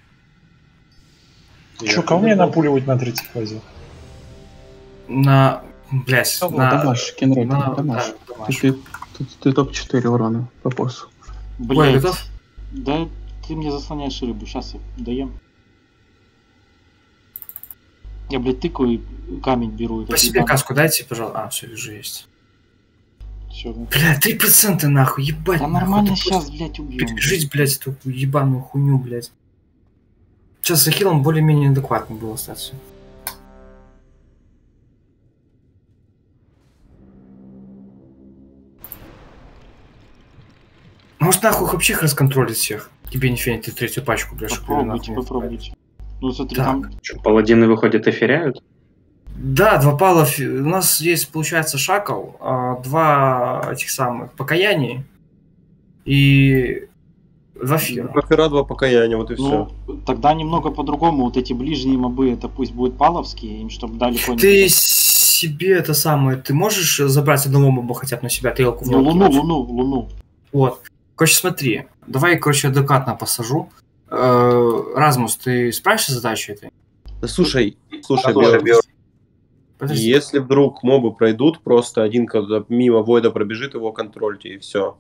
Чё, кого мне напуливать на 3-й фазе? На... Блядь, на... Дамаш, Кенрой, Дамаш. Ты топ-4 урона по боссу. Блядь, да ты мне заслоняешь рыбу, сейчас я доем. Я, блядь, тыкаю и камень беру. По себе каску дайте, пожалуйста. А, все, вижу, есть. Всё, да. Бля, 3% нахуй, ебать. Да нормально сейчас, блядь, убьем. Пережить, блядь, эту ебаную хуйню, блядь. Сейчас за хилом более-менее адекватно было остаться. Может нахуй вообще их расконтролить всех? Тебе не фенит, ты 3-ю пачку, блядь, Попробуйте. Ну смотри, там... Что, паладины выходят, эфиряют? Да, 2 пала. У нас есть, получается, шакал, 2 этих самых покаяний и 2 фира. 2 фира, 2 покаяния, вот и ну, все. Тогда немного по-другому. Вот эти ближние мобы, это пусть будут паловские, им чтобы дали какой-нибудь... Ты себе это самое, ты можешь забрать одного моба хотя бы на себя, тарелку в луну. Вот. Короче, смотри, давай, короче, адекватно посажу. Размус, ты справишься с задачей этой? Да слушай, Беор, если вдруг мобы пройдут, просто один, когда мимо Войда пробежит, его контрольте, и все.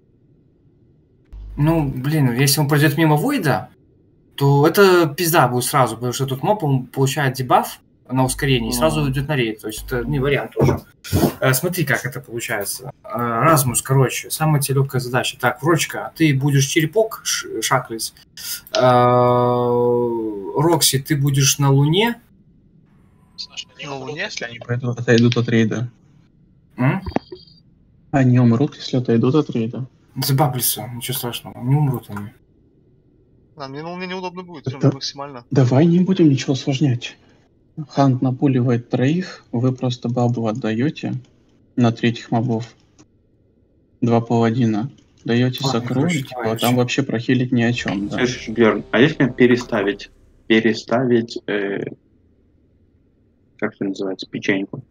Ну, блин, если он пройдет мимо Войда, то это пизда будет сразу, потому что тут моб, он получает дебаф на ускорение и сразу идет на рейд. То есть это не вариант тоже. Смотри, как это получается. Размус, короче, самая тебе легкая задача. Так, Врочка, ты будешь черепок шаклить. Рокси, ты будешь на Луне. На Луне, если они отойдут от рейда. Они умрут, если отойдут от рейда. Забаблится, ничего страшного, не умрут они. Да, мне на Луне неудобно будет, максимально. Давай не будем ничего усложнять. Хант напуливает 3, вы просто бабу отдаете на 3-х мобов. 2 паладина. Даете сакру, а там вообще прохилить ни о чем. Да. Слышишь, Бьерн, а если переставить, как это называется, печеньку?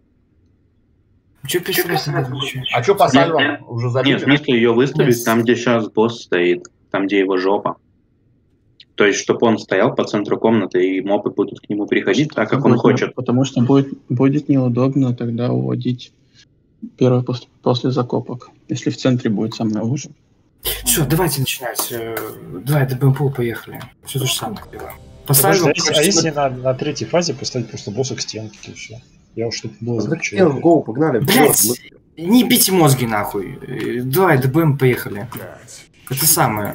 А что по сальвам? Уже забили? Нет, в смысле ее выставить там, где сейчас босс стоит, там, где его жопа. То есть, чтобы он стоял по центру комнаты, и мобы будут к нему приходить так, как он хочет. Потому что будет неудобно тогда уводить первый после закопок, если в центре будет самое лучшее. Все, давайте начинать. Давай, до БМП поехали. Все то же самое делаем. Поставим. А если на 3-й фазе поставить просто босса к стенке, и все? Я уж что-то было замечаю. Гоу, погнали. Блять, не бейте мозги нахуй. Давай, до БМ поехали. Это самое.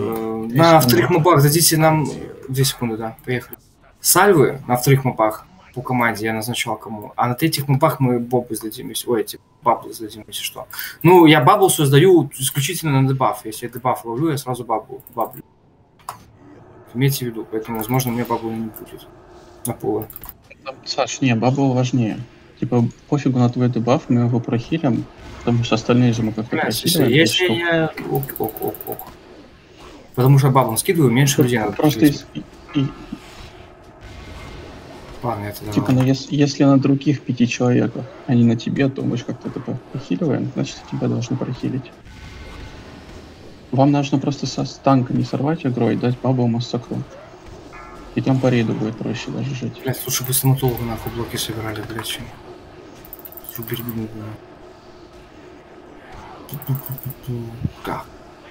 На 2-х мобах дадите нам... 2 секунды, да, поехали. Сальвы на 2-х мобах. по команде, я назначал кому. А на третьих мапах мы бобы сдадим, если... Ой, эти баблы сдадим, если что. Ну, я бабл создаю исключительно на дебаф. Если я дебаф ловлю, я сразу баблю. Имейте в виду, поэтому, возможно, у меня баблы не будет на поле. Саш, не, бабл важнее. Типа, пофигу на твой дебаф, мы его прохилим, потому что остальные же мы как-то прохиливаем. Если я... Ок. Потому что баблом скидываю, меньше людей надо просто Ладно, это типа, ну, если на других 5 человеках, а не на тебе, то мы же как-то это прохиливаем, значит, тебя должны прохилить. Вам нужно просто со танка не сорвать игру и дать бабу массакру. И там по рейду будет проще даже жить. Блять, лучше бы стоматолога нахуй блоки собирали, блять, чем... Как?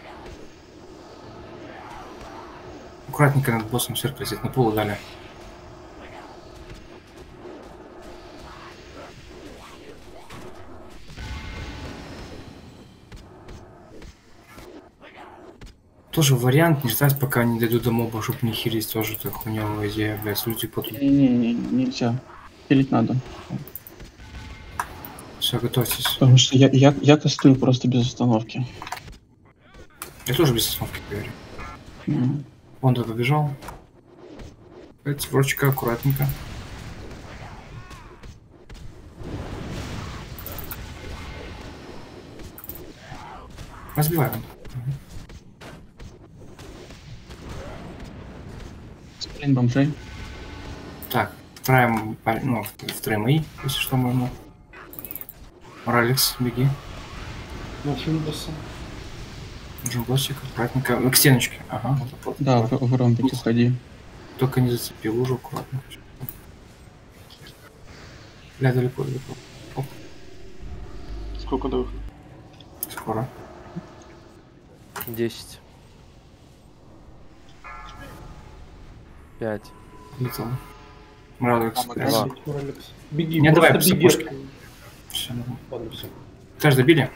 Аккуратненько над боссом серкой здесь на полу дали. Тоже вариант не ждать, пока они дойдут до моба, чтобы не хилить, тоже так хуйнявая идея, блядь, люди потом. Не, нельзя. Хилить надо. Все, готовьтесь. Потому что я кастую просто без остановки. Я тоже без остановки говорю. Он туда побежал. Цифрочка, аккуратненько. Разбиваем. Сплин бомжей. Так, втроем, ну, втроем мои, если что, можно. Мораликс, беги. На Джимбоса. Джимбосик, аккуратненько. К стеночке. Ага. Вот, да, в ромбике ходи. Только не зацепи лужу, аккуратно. Бля, далеко. Оп. Сколько до выхода? Скоро. 10. 5. Летал. Мораликс. Беги, не, давай, беги. Все, нормально. Ладно, все. Каждый добили?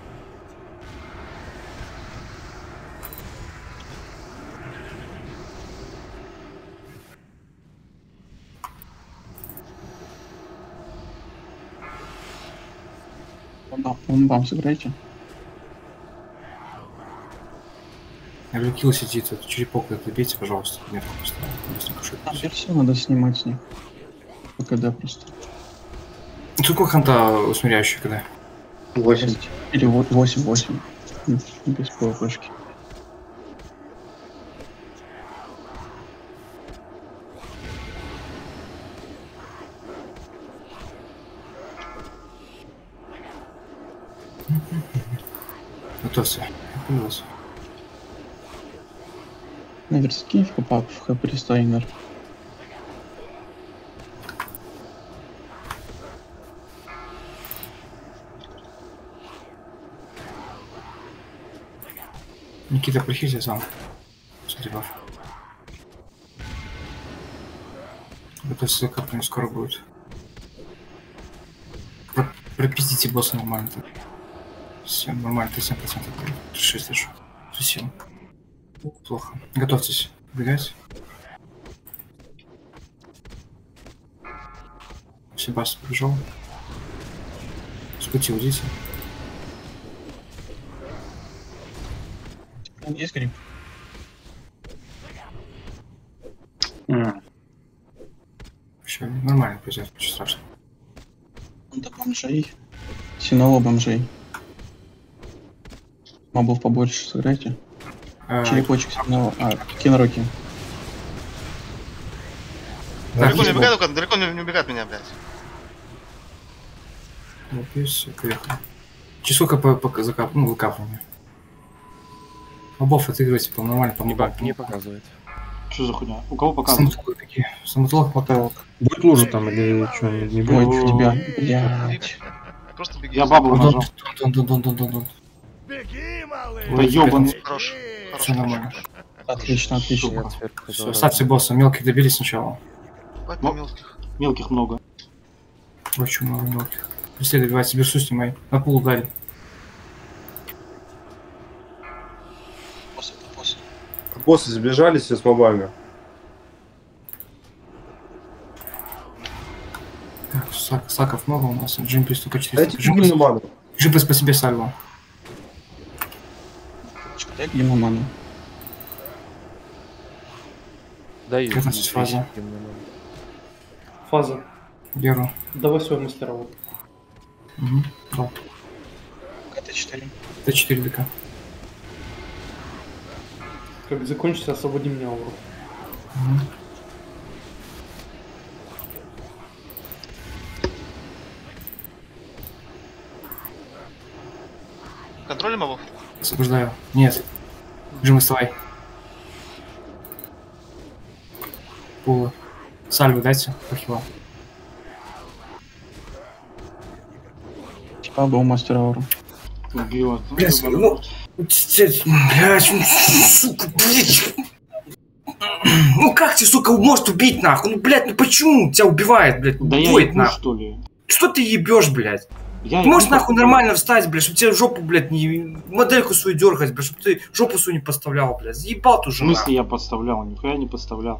Вам сыграйте. Я в килл сидит, это черепок добейте, пожалуйста. Нет, просто. Версию надо снимать с них. ПКД просто. Сколько ханта усмиряющий КД? 8. Или 8. Без ПВПшки. Готовься. Появился. Наверски в хэппи-стайнер. Никита, прихильте сам. Дебаф. Готовься, как не скоро будет. Пропиздите босса нормально. Все нормально, 37%. 6 лишь. 7. Плохо. Готовьтесь. Убегать. Себас побежал. С пути уйдите. Есть гриб? Все нормально пойдет, ничего страшного. До бомжей. Синова бомжей. Мобов побольше сыграйте. Черепочек синова. Кинроки. Далеко не убегай, только далеко не убегай от меня, блядь. Вот и все, поехали. Сколько по выкапыванию? Мобов отыгрывайте по нормально, по мобам. Не показывает. Что за хуйня? У кого показывает? Самотолок потолок. Будет лужа там или что, не будет? Ой, тебя. Блядь. Просто беги. Я бабу нажал. Дон. Да ёбаный. Хорош. Все нормально. Отлично. Все, ставьте босса. Мелких добили сначала. Мелких много. Очень много мелких. Быстрее добивайте, берсу снимай. На пол ударь. Боссы сближались все с мобами. Стаков много у нас. Джим плюс только 400. Дайте ему ману. Джим плюс по себе сальво. Ему ману. Даю. 15 фаза. Фаза. Беру. Давай свой мастеровод. Угу. Да. КТ-4. Т4 ДК. Как закончится, освободи мне ауру. Угу. Контроль мобов? Освобождаю. Нет. Джим, вставай. Пулы. Сальвы дайте. Похила. Типа был мастер ауру. Блядь, ну... Блядь, сука, блядь. Ну как ты, сука, может убить, нахуй? Ну, блядь, ну почему тебя убивает, блядь? Да Убивает, я нахуй. что ли? Что ты ебешь, блядь? Я Ты можешь нахуй нормально встать, блядь, чтобы тебе жопу, блядь, не... модельку свою дергать, блядь, чтобы ты жопу свою не подставлял, блядь. Заебал ты В уже, смысле нахуй. я подставлял? Нихуя не подставлял.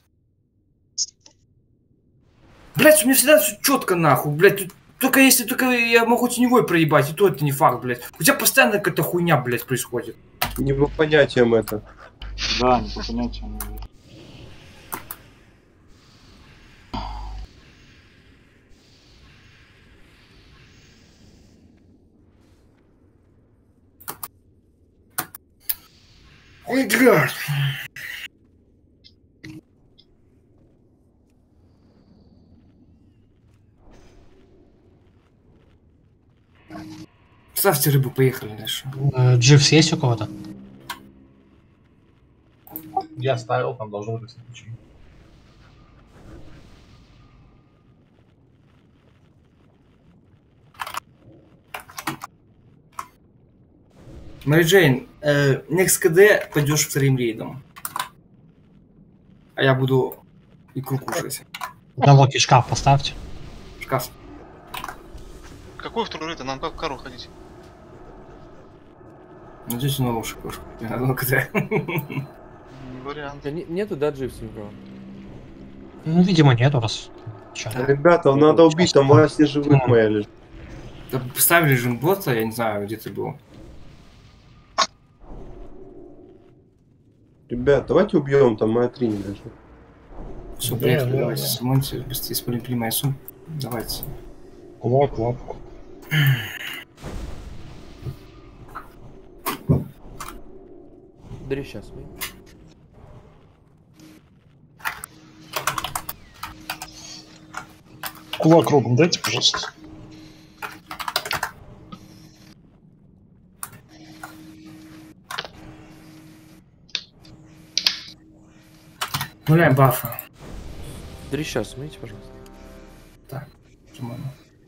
Блядь, у меня всегда все четко, нахуй, блядь. Только если я могу теневой проебать, и то это не факт, блядь. У тебя постоянно какая-то хуйня, блядь, происходит. Не по понятиям это. Да, не по понятиям. Ой, блядь. Ставьте рыбу, поехали дальше. Дживс есть у кого-то? Я ставил, там должно быть исключение. Мэри Джейн, next КД пойдешь вторым рейдом. А я буду икру кушать. На Локи шкаф поставьте. Шкаф. Какой второй рейд? Нам как в кару ходить? Надеюсь, на уши кошку. На КД. Не вариант. Нету, да, Дживс никого? Ну, видимо, нету раз. Чё? Ребята, надо убить, там власть живых моя лежит. Да поставили же бота, я не знаю, где ты был. Ребят, давайте убьем, там моя 3 не лежит. Все, приехали, давайте, Симонте, быстрее спалим мою сумку. Давайте. Кулак, лапку. Дари сейчас мы. Кулак рогом дайте, пожалуйста. Гуляем бафа. Дари сейчас, смотрите, пожалуйста. Так, по-моему.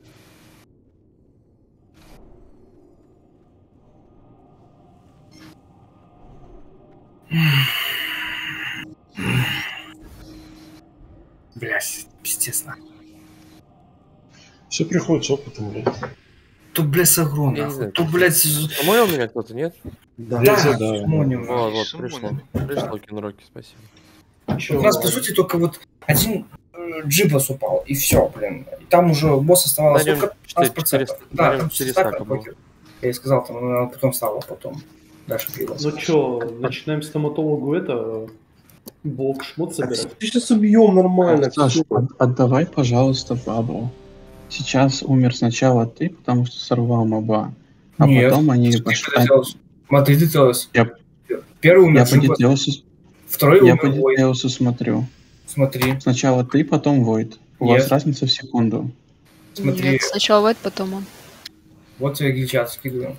Блять, пиздец нахуй. Все приходит с опытом, блядь. Тут, блядь, сагро, Я не нахуй. знаю, Тут, блядь... По-моему, у меня кто-то, нет? Да, да. Вот, пришло. Пришло Кенроки, спасибо. У нас, по сути, только вот один Джиблас упал, и все, блин. И там уже босс оставалось сколько? 15%. Да, там 4 стака было. Я и сказал, там она потом стала, потом дальше пилась. Ну чё, начинаем стоматологу это... Блок шмот собирать? Сейчас убьем нормально. Саш, отдавай, пожалуйста, бабу. Сейчас умер сначала ты, потому что сорвал моба. А нет, потом они пошли. Смотри, ты делаешь. Первый умер. Я по Дитеусу. Второй умер. Я по Дитеусу смотрю. Смотри. Сначала ты, потом Войд. У вас разница в секунду. Смотри. Нет, сначала Войд, потом он. Вот я гильчат скидываю.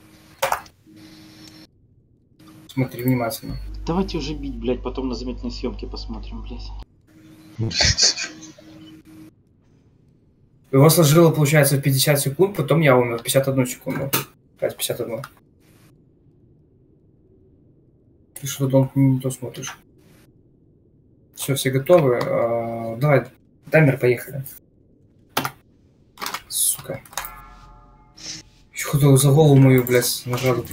Смотри внимательно. Давайте уже бить, блядь, потом на заметной съемке посмотрим, блядь. Его сложило, получается, в 50 секунд, потом я умер в 51 секунду. 51. Ты что-то не то смотришь. Все, все готовы. Давай, таймер, поехали. Сука. Еще хотел за голову мою, блядь, награду.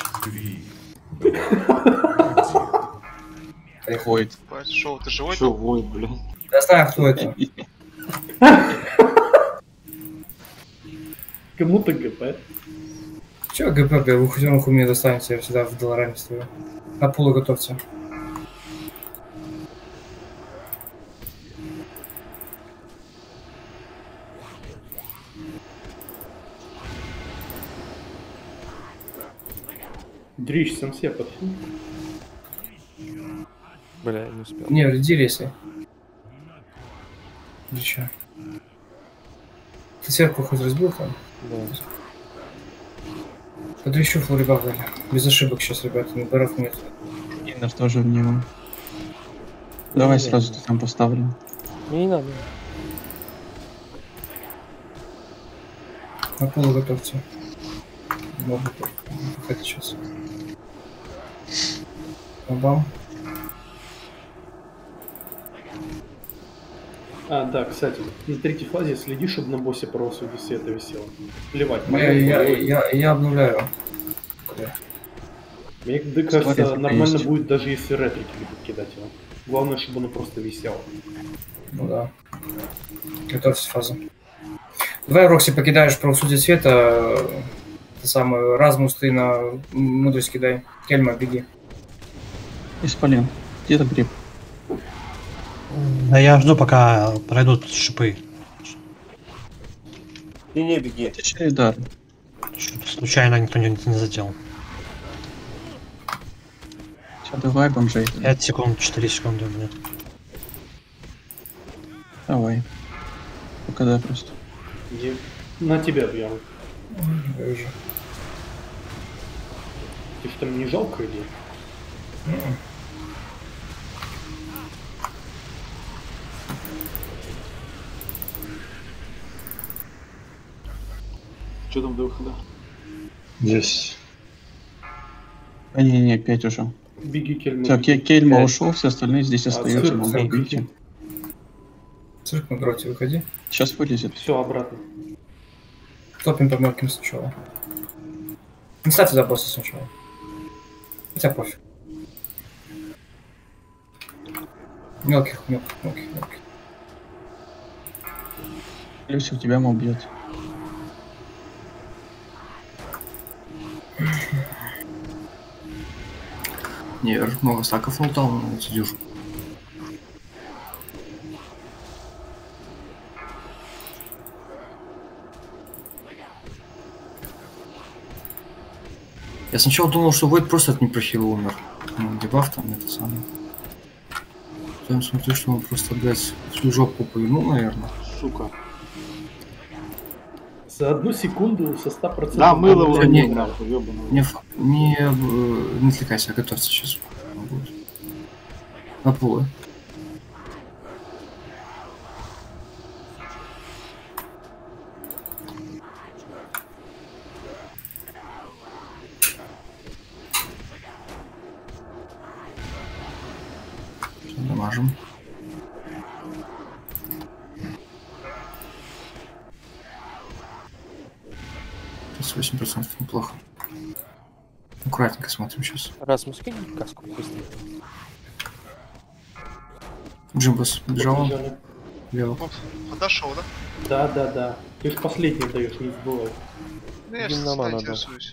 Войд. Шоу, ты живой? Шо, Войд, блядь. Я знаю, кто это. Кому-то ГП. Че ГП, бля, вы хоть он у меня достанется, я всегда в долларами стою. На пулу готовьте. Дрищ сам себе подхил. Бля, не успел. Не, вредили, если. Или чё? Ты сверху хоть разбил там? Да. Подри еще флориба, бля. Без ошибок сейчас, ребята, баров нет. Иннер тоже в него. Давай сразу ты там поставлю. Не надо. На полу готовьте. Могу хоть сейчас. Бам. А, да, кстати, на третьей фазе следи, чтобы на боссе правосудия света висело. Плевать. Я обновляю. Мне кажется, нормально будет, даже если ретрики будут кидать его. Главное, чтобы оно просто висело. Ну да. Готовьтесь фазу. Давай, Рокси, покидаешь правосудие света. Ты самый Размус, ты на мудрость кидай. Кельма, беги. Исполин. Где-то гриб. Да я жду, пока пройдут шипы. Не беги. Это чередар. Что-то случайно никто не задел. Сейчас давай бомжей. 5 секунд, 4 секунды у меня. Давай. Пока дай просто. На тебя бьем. Вижу. Ты что, там не жалко или? Что там до выхода? 10. А не, 5 уже. Беги, Кельма. Так, Кельма ушел, все остальные здесь остаются. Цирк, Цирк на гроте, выходи. Сейчас вылезет. Все, обратно. Топим по мелким сначала. Не ставьте за босса сначала. Хотя пофиг. Мелких. Люси, у тебя моб бьет. Не, я много стаков лутал, но я сидюшу. Я сначала думал, что Войд просто от непрохила умер. Ну, дебаф там, это самое. Потом смотрю, что он просто, блядь, всю жопу повернул, наверное. Сука. За 1 секунду со 100%. Да, мыло уже не, не отвлекайся, готовься сейчас. На полы. Намажем. С 8% неплохо. Аккуратненько смотрим сейчас. Расмус, кинь каску быстрее. Джимбас бежал. Лево. Подошел, да? Да. Ты же последний даешь, не забывай. Ну я же интересуюсь.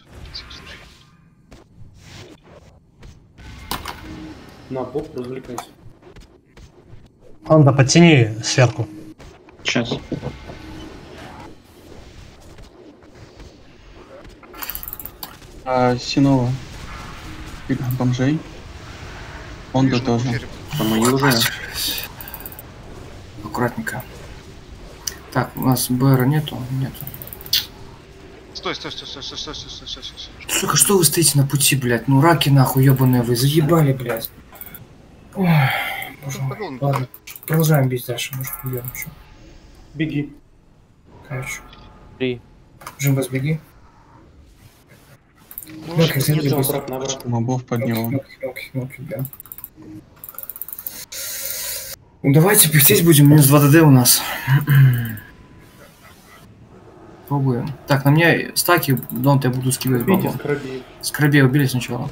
На бок, развлекайся. Анда, подтяни сверху. Сейчас. Синова. Бомжей. Онда тоже. Мои уже. Аккуратненько. Так, у нас БР нету. Стой. Сука, что вы стоите на пути, блядь? Ну раки нахуй, ебаные вы, заебали, блядь. Ой, боже мой. Ладно, продолжаем бить дальше, может убьем еще. Беги. Короче. 3. Джимбас, беги. Обратно. Мобов поднял. Мелких, да. Ну давайте пихтеть будем, минус 2 ДД у нас. Пробуем. Так, на меня стаки, Донт, я буду скидывать бомбу. Скрабей убили сначала.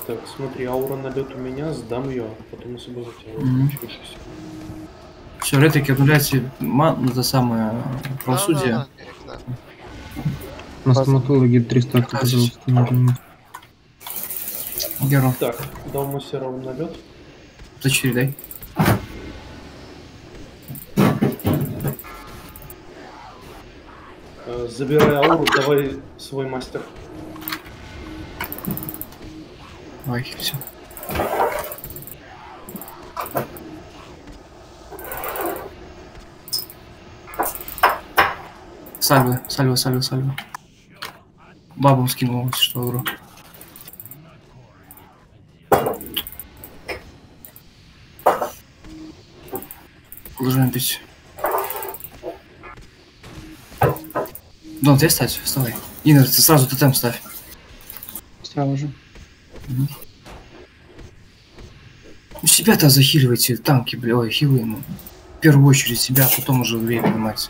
Так, смотри, аура налет у меня, сдам ее, потом на собой затягиваю. Мгм. Все, ретики обнуляйте это самое правосудие. На стоматологе 300, пожалуйста, надо. Геро. Так, дал мастеров налет. За 4 дай. Забирай ауру, давай свой мастер. Ой, все. Сальва. Бабу скинул, если что, ауру. Должен быть. Дон, ты ставь, вставай. Инер, ты сразу тотем ставь. Сразу же. Ну, себя-то захиливайте, танки, бля, ой, хилы, ну. В первую очередь себя, потом уже время поднимать.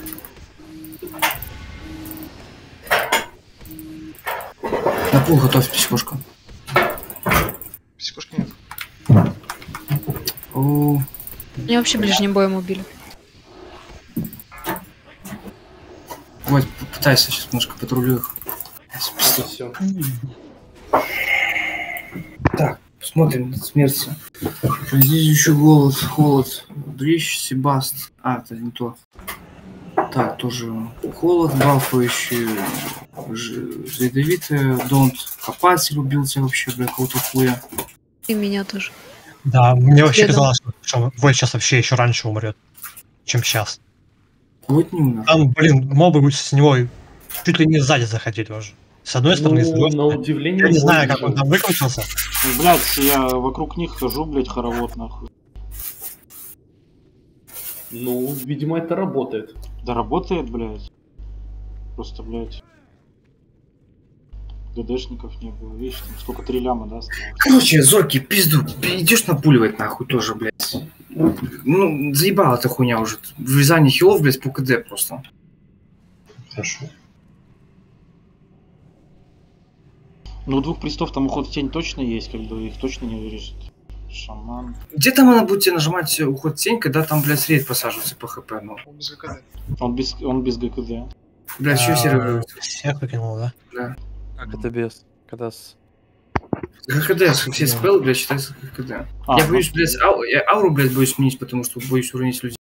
На пол готовь психушку. Психушки нет. О, Меня вообще ближним боем убили. вот, пытайся сейчас немножко патрулю их. Все. Так, смотрим на смерти. Здесь еще голод, холод, дрищ, Себаст. А, это не то. Так, тоже холод, бафающий, ядовитый, Донт, копатель убился вообще, бля, кого-то хуя. И меня тоже. Да, мне вообще Следом. казалось, что Вольт сейчас вообще еще раньше умрет, чем сейчас. Вот не умер. Там, блин, мобы с него чуть ли не сзади заходили уже. С одной стороны, с другой Ну, на стороны. удивление... Я не знаю, Вольт как он там выкрутился. Блядь, я вокруг них хожу, блядь, хоровод нахуй. Ну, видимо, это работает. Да работает, блядь. Просто, блядь. ГДшников не было, видишь, там сколько 3 ляма, да, осталось. Короче, зоркий, пизду, идешь напуливать нахуй тоже, блядь. Ну, заебала эта хуйня уже. Врезание хилов, блядь, по КД просто. Хорошо. Ну, у двух пристов там уход в тень точно есть, как бы их точно не вырежет. Шаман. Где там она будет тебе нажимать уход в тень, когда там, блядь, рейд посаживается по хп, ну? Он без ГКД. Он без ГКД. Блядь, что серый? Всех выкинул, да? Да. Как это без? Когда с... ГКД, все спеллы, блядь, считаются ГКД. А, Я боюсь, блядь, я ауру, блядь, боюсь сменить, потому что боюсь уронить людей.